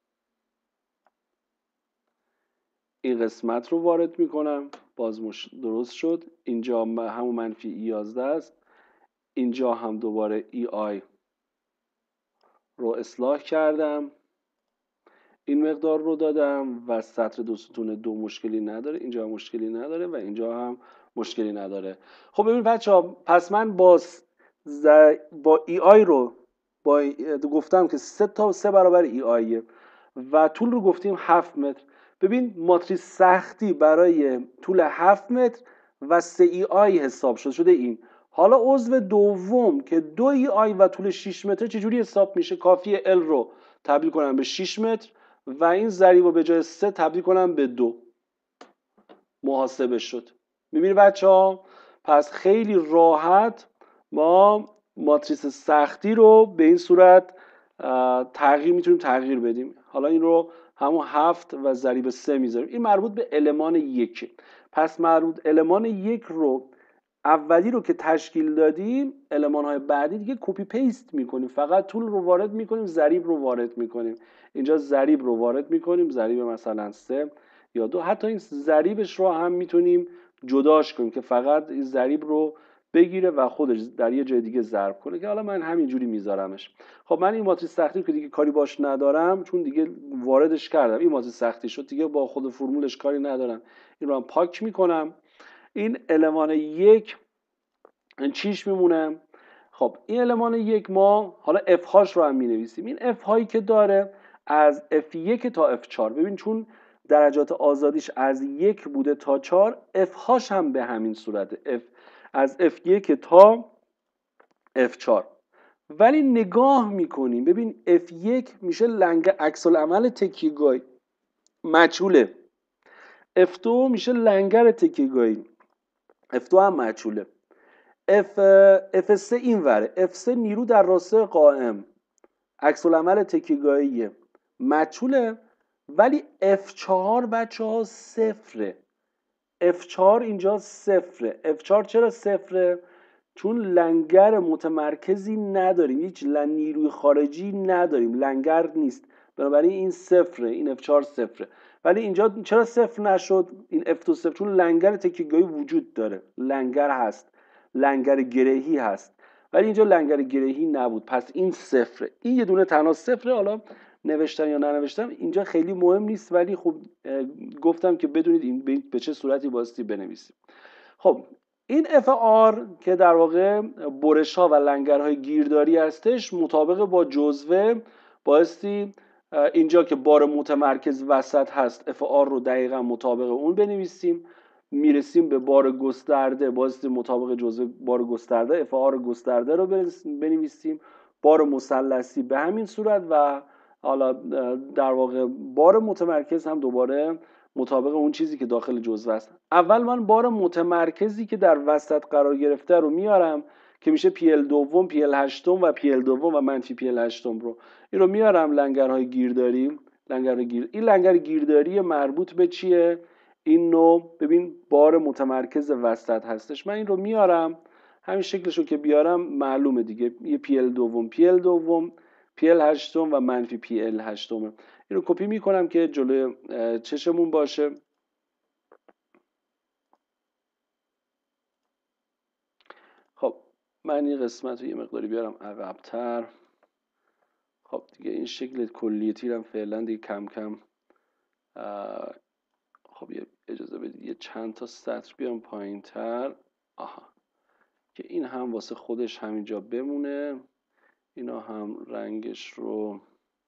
این قسمت رو وارد میکنم، باز درست شد. اینجا همون منفی ای 11 است. اینجا هم دوباره ای آی رو اصلاح کردم، این مقدار رو دادم و سطر 2 ستون 2 مشکلی نداره، اینجا هم مشکلی نداره و اینجا هم مشکلی نداره. خب ببین بچه‌ها، پس من با ای آی رو گفتم که 3 برابر ای آیه و طول رو گفتیم 7 متر. ببین ماتریس سختی برای طول 7 متر و 3 ای آی حساب شده این. حالا عضو دوم که 2 ای آی و طول 6 متر چجوری حساب میشه؟ کافیه ال رو تبدیل کنم به 6 متر و این ضریب رو به جای 3 تبدیل کنم به 2. محاسبه شد. میبینی بچه ها؟ پس خیلی راحت ما ماتریس سختی رو به این صورت میتونیم تغییر بدیم. حالا این رو همون 7 و ضریب 3 میذاریم. این مربوط به المان 1. پس مربوط المان 1 رو اولی رو که تشکیل دادیم، المان‌های بعدی دیگه کپی پیست میکنیم، فقط طول رو وارد میکنیم، ضریب رو وارد میکنیم. اینجا ضریب رو وارد میکنیم، ضریب مثلا 3 یا 2. حتی این ضریبش رو هم میتونیم جداش کنیم که فقط این ضریب رو بگیره و خودش در یه جای دیگه ضرب کنه، که حالا من همینجوری میذارمش. خب من این ماتریس سختی که دیگه کاری باش ندارم، چون دیگه واردش کردم، این ماتریس سختی شد دیگه، با خود فرمولش کاری ندارم، این رو هم پاک میکنم. این المان 1 چیش میمونه؟ خب این المان 1 ما حالا اف هاش رو هم مینویسیم. این اف هایی که داره از F1 تا F4. ببین چون درجات آزادیش از 1 بوده تا 4، اف هاش هم به همین صورته، از F1 تا F4. ولی نگاه میکنیم ببین F1 میشه عکس العمل تکیهگاهی مجهوله، F2 میشه لنگر تکیهگاهی، F2 هم مجهوله، F3 این وره، F3 نیرو در راسته قائم، عکس العمل تکیهگاهیه، مجهوله. ولی F4 بچه ها صفره. F4 اینجا صفره. F4 چرا صفره؟ چون لنگر متمرکزی نداریم، هیچ نیروی خارجی نداریم، لنگر نیست، بنابراین این صفره، این F4 صفره. ولی اینجا چرا صفر نشد؟ این F2 صفر، چون لنگر تکیهگاهی وجود داره، لنگر هست، لنگر گرهی هست، ولی اینجا لنگر گرهی نبود، پس این صفره. این یه دونه تنها صفره. حالا نوشتم یا ننوشتم اینجا خیلی مهم نیست، ولی خب گفتم که بدونید این به چه صورتی باستی بنویسیم. خب این اف آر که در واقع برش ها و لنگرهای گیرداری هستش، مطابق با جزوه بایستی اینجا که بار متمرکز وسط هست اف آر رو دقیقا مطابق اون بنویسیم. میرسیم به بار گسترده، بایستی مطابق جزوه بار گسترده اف آر گسترده رو بنویسیم. بار مثلثی به همین صورت و حالا در واقع بار متمرکز هم دوباره مطابق اون چیزی که داخل جزوه است. اول من بار متمرکزی که در وسط قرار گرفته رو میارم که میشه PL دوم، PL هشتم و PL دوم و منفی PL هشتم رو. این رو میارم لنگرهای گیرداری، این لنگر گیرداری مربوط به چیه؟ این نوع ببین بار متمرکز وسط هستش. من این رو میارم، همین شکلش رو که بیارم معلومه دیگه، یه PL دوم، PL هشتم و منفی PL هشتم. این رو کپی میکنم که جلوی چشمون باشه. خب من این قسمت رو یه مقداری بیارم عقب‌تر. خب دیگه این شکل کلی تیرم فعلا دیگه کم کم. خب یه اجازه بدید یه چند تا سطر بیام پایین‌تر. که این هم واسه خودش همینجا بمونه. اینا هم رنگش رو،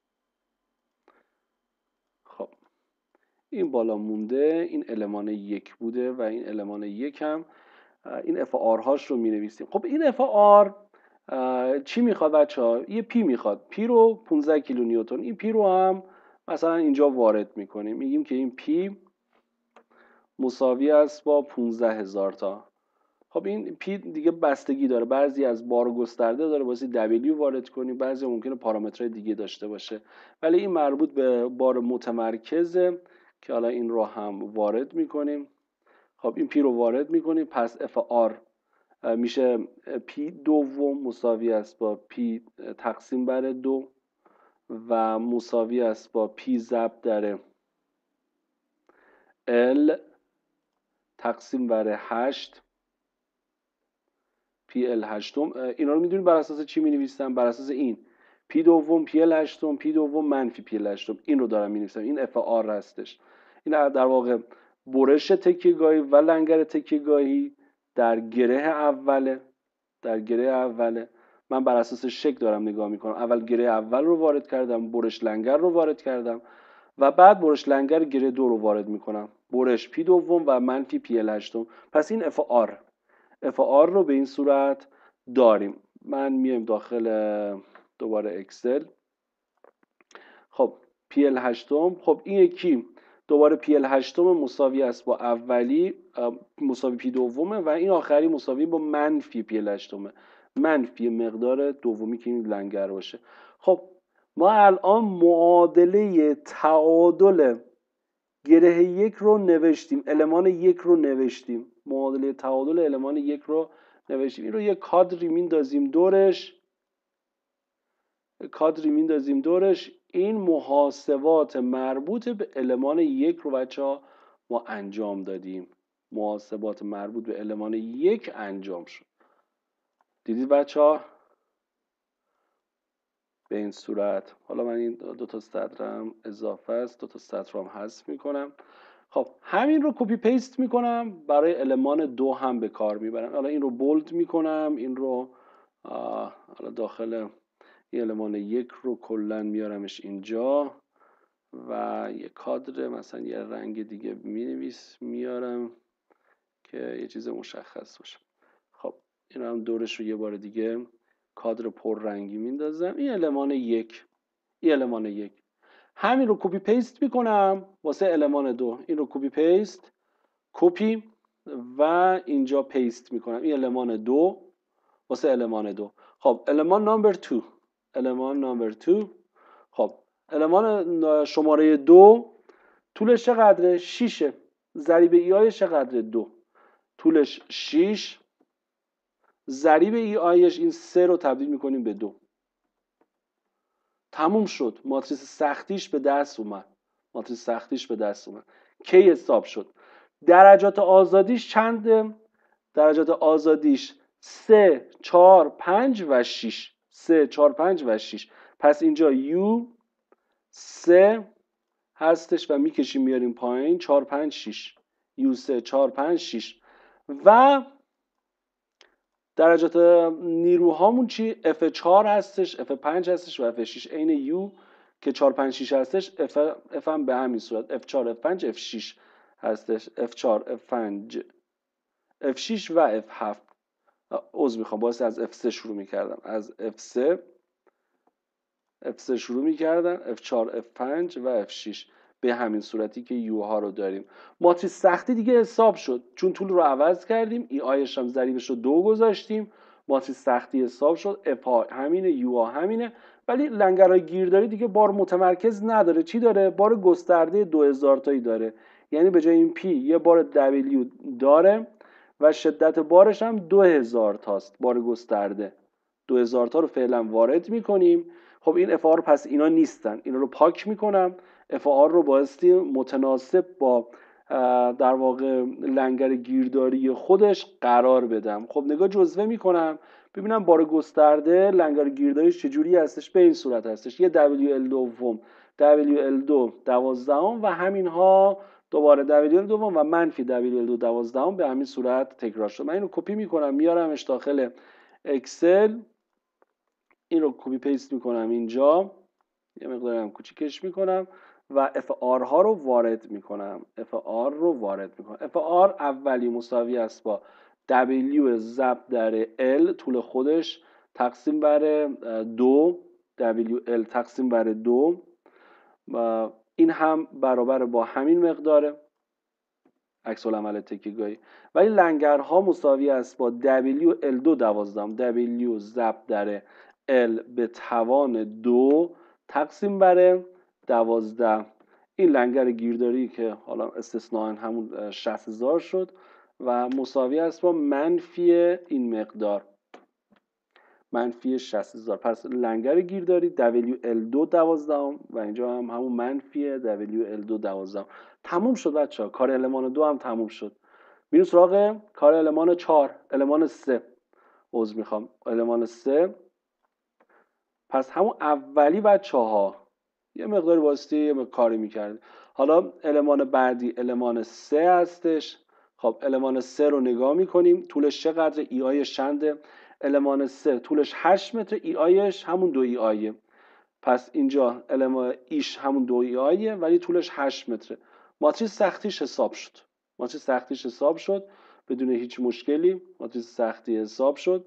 خب این بالا مونده، این المان 1 بوده و این المان 1 هم این اف آر هاش رو می نویسیم. خب این اف آر چی میخواد بچه ها؟ یه پی میخواد، پی رو 15 کیلو نیوتن. این پی رو هم مثلا اینجا وارد میکنیم، میگیم که این پی مساوی است با 15,000 تا. خب این پی دیگه بستگی داره، بعضی از بار گسترده داره واسه دبلیو وارد کنیم، بعضی ممکنه پارامترهای دیگه داشته باشه، ولی این مربوط به بار متمرکزه که حالا این رو هم وارد میکنیم. خب این پی رو وارد میکنیم، پس اف آر میشه پی دوم مساوی است با پی تقسیم بر 2 و مساوی است با پی ضرب در ال تقسیم بر 8 پی ال هشتم. اینا رو میدونید بر اساس چی می نویسم؟ بر اساس این پی دوم پی ال هشتم، پی دوم منفی پی ال هشتم، این رو دارم می نویسم. این اف آر هستش. این در واقع برش تکیهگاهی و لنگر تکیهگاهی در گره اوله، من بر اساس شک دارم نگاه میکنم. اول گره اول رو وارد کردم، برش لنگر رو وارد کردم و بعد برش لنگر گره 2 رو وارد میکنم، برش پی دوم و منفی پی ال هشتم. پس این اف آر، اف آر رو به این صورت داریم. من میایم داخل دوباره اکسل. خب پی ال هشتم، خب این یکی دوباره پی ال هشتم مساوی است با اولی مساوی پی دومه و این آخری مساوی با منفی پی ال هشتمه، منفی مقدار دومی که این لنگر باشه. خب ما الان معادله تعادل گره یک رو نوشتیم، المان یک رو نوشتیم، معادله تعادل المان یک رو نوشتیم. این رو یه کادری میندازیم دورش. این محاسبات مربوط به المان یک رو بچه ها ما انجام دادیم. محاسبات مربوط به المان یک انجام شد. دیدید بچه ها؟ به این صورت. حالا من این دو تا سطرم اضافه است، 2 تا سطر هم حذف میکنم. خب همین رو کپی پیست میکنم، برای المان 2 هم به کار میبرم. حالا این رو بولد میکنم، این رو حالا داخل این المان 1 رو کلا میارمش اینجا و یه کادر مثلا یه رنگ دیگه میارم که یه چیز مشخص باشه. خب این هم دورش رو یه بار دیگه کادر پر رنگی میندازم. این المان 1، این المان 1. همین رو کپی پیست میکنم واسه المان 2. این رو کپی پیست، کپی و اینجا پیست میکنم. این المان 2 واسه المان 2. خب المان نمبر 2، المان نمبر 2. خب المان شماره 2 طولش چقدره؟ 6. ضریب ای آیش چقدره؟ 2. طولش 6، ضریب ای آیش این 3 رو تبدیل میکنیم به 2. تموم شد. ماتریس سختیش به دست اومد. ماتریس سختیش به دست اومد. کی حساب شد؟ درجات آزادیش چنده؟ درجات آزادیش 3 4 5 و 6. 3 4 5 و 6. پس اینجا U 3 هستش و میکشیم میاریم پایین. 4 5 6. U 3 4 5 6. و درجات نیروهامون چی؟ F4 هستش، F5 هستش و F6 عین U که 4 5 6 هستش. F هم به همین صورت F4 F5 F6 هستش. F4 F5 F6 و F7. عذر میخوام، باعث از F3 شروع میکردم، از F3 شروع میکردم، F4 F5 و F6 به همین صورتی که یو ها رو داریم. ماتریس سختی دیگه حساب شد چون طول رو عوض کردیم، ای آیش هم ضریبش رو 2 گذاشتیم، ماتریس سختی حساب شد. اف ها همینه، یو ها همینه، ولی لنگرهای گیرداری دیگه بار متمرکز نداره. چی داره؟ بار گسترده 2000 تایی داره. یعنی به جای این پی یه بار دبلیو داره و شدت بارش هم 2000 تاست. بار گسترده 2000 تا رو فعلا وارد میکنیم. خب این اف آر پس اینا نیستن، اینا رو پاک میکنم. اف آر رو بایستی متناسب با در واقع لنگر گیرداری خودش قرار بدم. خب نگاه جزوه میکنم ببینم بار گسترده لنگر گیرداریش چجوری هستش. به این صورت هستش، یه WL دوم، WL2 دوازدهم و همین ها دوباره WL دوم و منفی WL2 دوازدهم به همین صورت تکرار شد. من اینو کپی میکنم میارمش داخل اکسل. این رو کپی پیست میکنم اینجا، یه مقدار هم کوچیکش میکنم و اف آر ها رو وارد میکنم. اف آر رو وارد میکنم. اف آر اولی مساوی است با W ضرب در L طول خودش تقسیم بر 2، WL تقسیم بر 2 و این هم برابر با همین مقداره، عکس العمل تکیه‌گاهی. ولی لنگرها مساوی است با WL2 دوازدهم، W ضرب در L به توان 2 تقسیم بر 12. این لنگر گیرداری که حالا استثناء همون 60000 شد و مساوی است با منفی این مقدار، منفی 60000. پس لنگر گیرداری WL2 دوازدهم و اینجا هم همون منفی WL2 دوازدهم. تموم شد بچه‌ها، کار المان 2 هم تموم شد. میریم سراغ کار المان 4، المان 3. عذر میخوام، المان 3. پس همون اولی بچه‌ها یه مقداری واسطه یه کاری میکرد. حالا المان بعدی المان 3 هستش. خب المان 3 رو نگاه میکنیم، طولش چقدر؟ ای آیش چنده؟ المان 3 طولش 8 متر، ای آیش همون 2 ای آیه. پس اینجا المان ایش همون 2 ای آیه ولی طولش 8 متره. ماتریس سختیش حساب شد. ماتریس سختیش حساب شد بدون هیچ مشکلی. ماتریس سختی حساب شد.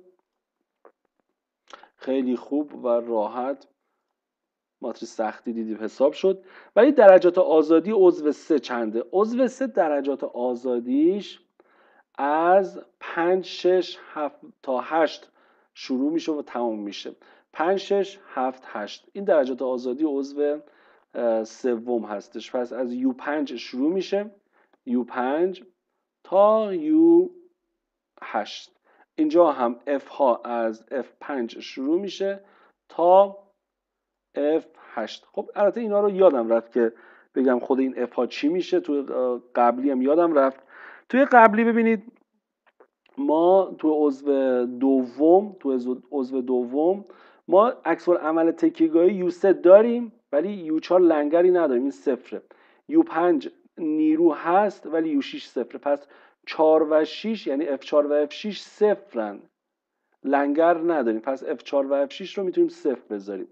خیلی خوب و راحت ماتریس سختی دیدیم حساب شد. ولی درجات آزادی عضو 3 چنده؟ عضو 3 درجات آزادیش از 5 6 7 تا 8 شروع میشه و تمام میشه. 5 6 7 8 این درجات آزادی عضو سوم هستش. پس از U5 شروع میشه، U5 تا U8. اینجا هم F ها از F5 شروع میشه تا F8. خب البته اینا رو یادم رفت که بگم خود این F ها چی میشه. توی قبلی هم یادم رفت. توی قبلی ببینید ما تو عضو دوم ما عکس العمل تکیه‌گاهی U3 داریم ولی U4 لنگری نداریم، این صفره. U5 نیرو هست ولی U6 صفره. پس 4 و 6 یعنی F4 و F6 صفرن، لنگر نداریم. پس F4 و F6 رو میتونیم صفر بذاریم.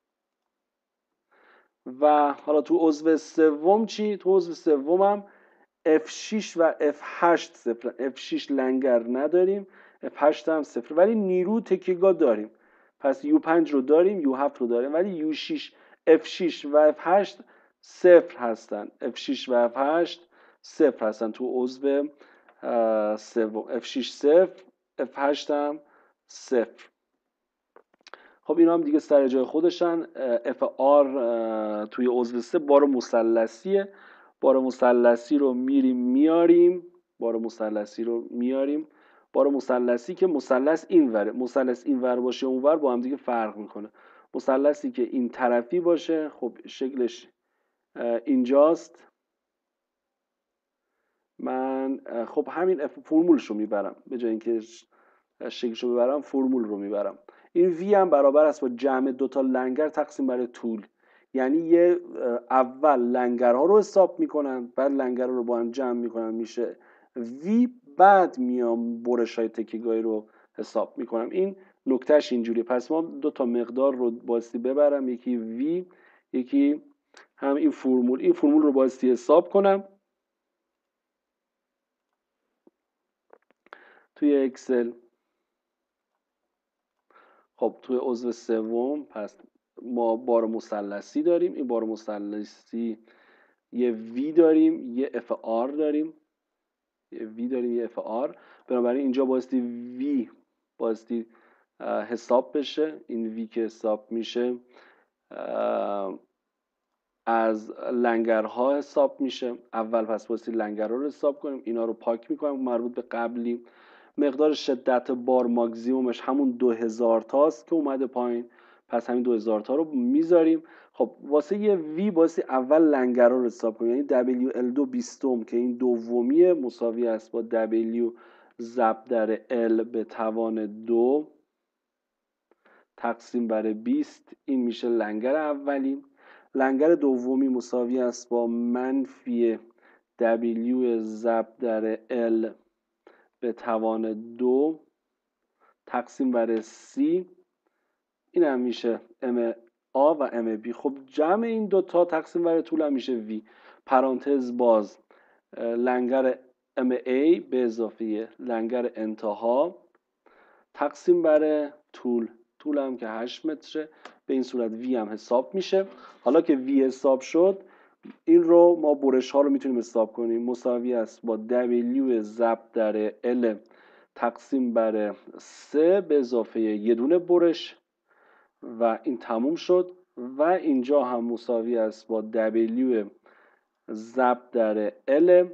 و حالا تو عضو سوم چی؟ تو عضو سوم هم F6 و F8 صفر. F6 لنگر نداریم، F8 هم صفر ولی نیرو تکیه‌گاه داریم. پس U5 رو داریم، U7 رو داریم ولی U6 F6 و F8 صفر هستن. F6 و F8 صفر هستن تو عضو سوم. F6 صفر، F8 هم صفر. خب اینا هم دیگه سر جای خودشن. FR توی عضو 3 بار مثلثیه. بار مثلثی رو میاریم. بار مثلثی که مثلث اینوره. مثلث اینور باشه اونور با هم دیگه فرق میکنه. مثلثی که این طرفی باشه خب شکلش اینجاست. من خب همین فرمولش رو میبرم، به جای اینکه شکلش رو ببرم فرمول رو میبرم. این وی هم برابر است با جمع دوتا لنگر تقسیم بر طول. یعنی یه اول لنگرها رو حساب میکنن بعد لنگرها رو با هم جمع میکنن میشه وی، بعد میام برش های تکیه‌گاهی رو حساب میکنم. این نکتهش اینجوریه. پس ما دو تا مقدار رو بایستی ببرم، یکی وی یکی هم این فرمول. این فرمول رو بایستی حساب کنم توی اکسل. خب توی عضو سوم پس ما بار مثلثی داریم. این بار مثلثی یه وی داریم یه اف آر داریم. یه اف آر. بنابراین اینجا بایستی وی بایستی حساب بشه. این وی که حساب میشه از لنگرها حساب میشه. اول پس بایستی لنگرها رو حساب کنیم. اینا رو پاک میکنم مربوط به قبلی. مقدار شدت بار ماکسیمومش همون 2000 تاست که اومده پایین. پس همین 2000 تا رو میذاریم. خب واسه یه وی بایستی اول لنگر رو حساب کنیم. یعنی WL2 بیستم که این دومیه مساوی است با W ضرب در L به توان 2 تقسیم بر 20. این میشه لنگر اولی. لنگر دومی مساوی است با منفی W ضرب در L به توان 2 تقسیم بر C. این هم میشه ام آ و ام بی. خب جمع این دوتا تقسیم بر طول هم میشه وی. پرانتز باز لنگر ام ای به اضافه لنگر انتها تقسیم بر طول. طول هم که 8 متره. به این صورت وی هم حساب میشه. حالا که وی حساب شد این رو ما برش ها رو میتونیم حساب کنیم. مساوی است با W ضرب در L تقسیم بر 3 به اضافه یه دونه برش و این تموم شد. و اینجا هم مساوی است با W ضرب در L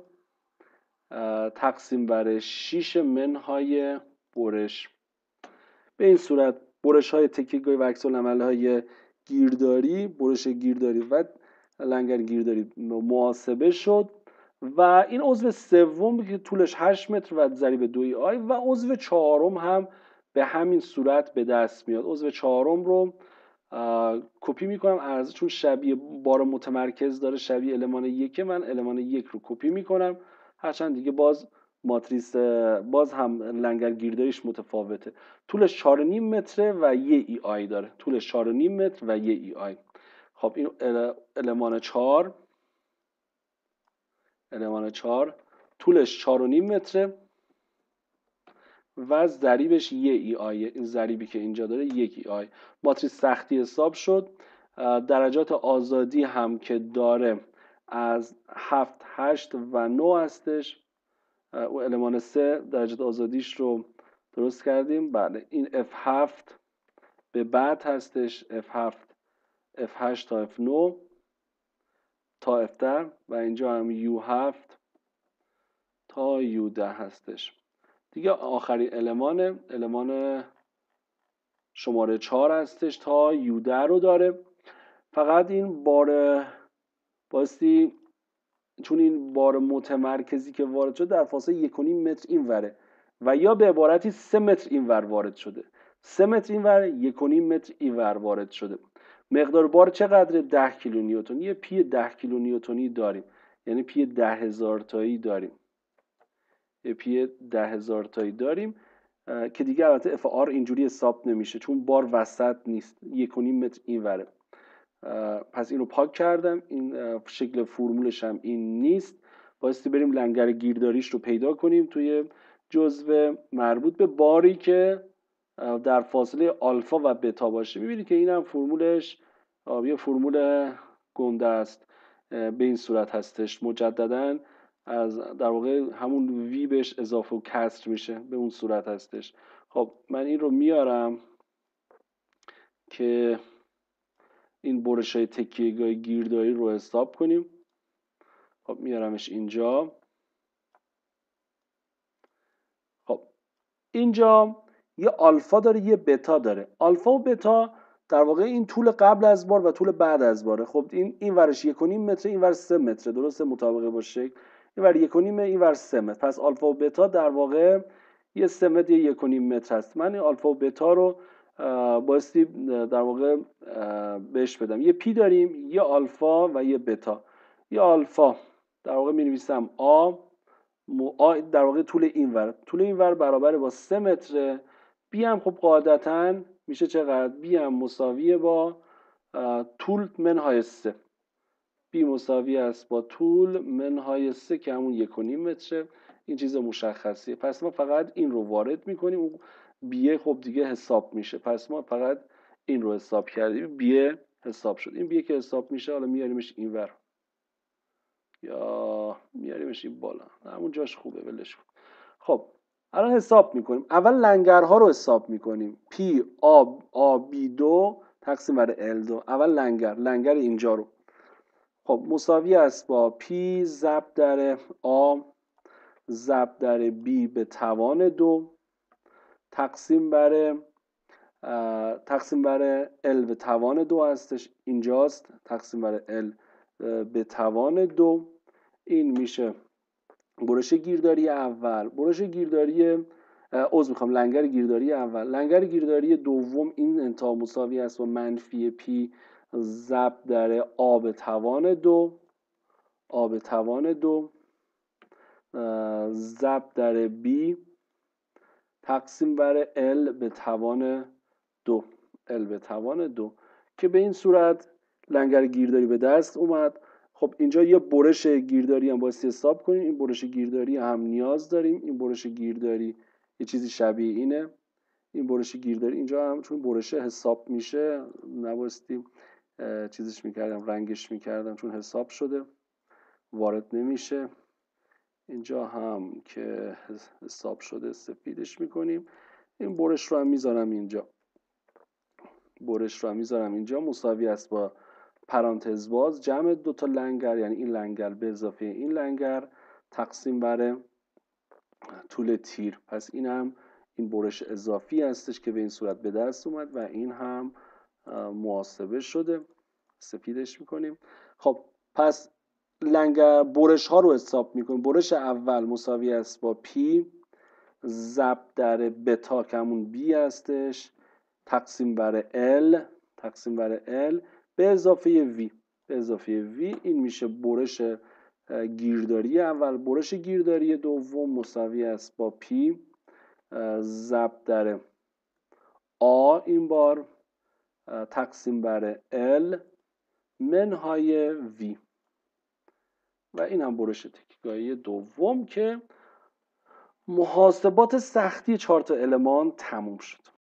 تقسیم بر 6 منهای برش. به این صورت برش های تکیه‌گاهی و عکس العمل های گیرداری، برش گیرداری و لنگر گیرداری محاسبه شد. و این عضو سوم که طولش 8 متر و ضریب 2 آی و عضو چهارم هم به همین صورت به دست میاد. عضو چهارم رو کپی میکنم چون شبیه بار متمرکز داره، شبیه المان 1. من المان 1 رو کپی میکنم. هرچند دیگه باز ماتریس باز هم لنگر گیرداریش متفاوته. طولش 4.5 متره و یه ای آی داره. طولش 4.5 متر و یه ای آی. خب این المان 4 طولش 4.5 متره و ضریبش یه ای آی. این ضریبی که اینجا داره یک ای آی. ماتریس سختی حساب شد. درجات آزادی هم که داره از 7 8 و 9 هستش. و المان 3 درجات آزادیش رو درست کردیم. بله این F7 به بعد هستش، F7 F8 تا F9 تا F10 و اینجا هم U7 تا U10 هستش دیگه. آخرین المان شماره 4 هستش تا U10 رو داره. فقط این بار باستی چون این بار متمرکزی که وارد شده در فاصله 1.5 متر این وره و یا به عبارتی 3 متر این ور وارد شده، 3 متر این ور، 1.5 متر این ور وارد شده. مقدار بار چقدره؟ 10 کیلو نیوتن. یه پی 10 کیلو نیوتنی داریم، یعنی پی 10,000 تایی داریم. یه پی 10,000 تایی داریم که دیگه البته اف آر اینجوری حساب نمیشه چون بار وسط نیست، 1.5 متر این وره. پس اینو پاک کردم. این شکل فرمولش هم این نیست. بایستی بریم لنگر گیرداریش رو پیدا کنیم توی جزو مربوط به باری که در فاصله آلفا و بتا باشه. میبینید که این هم فرمولش یه فرمول گنده است. به این صورت هستش. مجددا از در واقع همون وی بهش اضافه و کسر میشه، به اون صورت هستش. خب من این رو میارم که این برش های تکیه‌گاه گیرداری رو حساب کنیم. خب میارمش اینجا. خب اینجا یه آلفا داره یه بتا داره. آلفا و بتا در واقع این طول قبل از بار و طول بعد از باره. خب این ورش 1.5 متر، این ور 3 متر، درسته؟ مطابق با شکل این ور 1.5 متر، این ور 3 متر. پس آلفا و بتا در واقع یه 3 متر یه 1.5 متر هست. من این آلفا و بتا رو بایستی در واقع بهش بدم. یه پی داریم، یه آلفا و یه بتا. یه آلفا در واقع می نویسم آ در واقع طول این ور برابر با 3 متره. بی هم خب قاعدتا میشه چقدر؟ بی هم مساویه با طول منهای 3. بی مساوی است با طول منهای 3 که همون 1.5 متره. این چیز مشخصیه. پس ما فقط این رو وارد میکنیم. اون بیه خب دیگه حساب میشه. پس ما فقط این رو حساب کردیم. بیه حساب شد. این بیه که حساب میشه حالا میاریمش این ور یا میاریمش این بالا. همون جاش خوبه، ولش کن. خب الان حساب میکنیم. اول لنگرها رو حساب میکنیم. پی آ بی 2 تقسیم بر ال 2. اول لنگر اینجا رو خب مساوی است با پی ضرب در آ ضرب در بی به توان 2 تقسیم بر ال به توان 2 هستش. اینجاست تقسیم بر ال به توان 2. این میشه برش گیرداری اول. برش گیرداری لنگر گیرداری اول. لنگر گیرداری دوم این انتها مساوی است با منفی پی ضرب در آ به توان 2 ضرب در بی تقسیم بر ال به توان 2 که به این صورت لنگر گیرداری به دست اومد. خب اینجا یه برش گیرداری هم باید حساب کنیم. این برش گیرداری هم نیاز داریم. این برش گیرداری یه چیزی شبیه اینه. این برش گیرداری اینجا هم چون برش حساب میشه نبایستی چیزش میکردم، رنگش میکردم، چون حساب شده وارد نمیشه. اینجا هم که حساب شده سفیدش میکنیم. این برش رو هم میذارم اینجا. مساوی است با پرانتز باز جمع دو تا لنگر، یعنی این لنگر به اضافه این لنگر تقسیم بر طول تیر. پس این هم این برش اضافی هستش که به این صورت به دست اومد و این هم محاسبه شده. سفیدش میکنیم. خب پس لنگر برش ها رو حساب میکنیم. برش اول مساوی است با پی ضرب در بتا که همون بی هستش تقسیم بر ال به اضافه وی. این میشه برش گیرداری اول برش گیرداری دوم مساوی است با پی ضرب در آ این بار تقسیم بر ال منهای وی و این هم برش تکیه‌گاهی دوم که محاسبات سختی 4 تا المان تموم شد.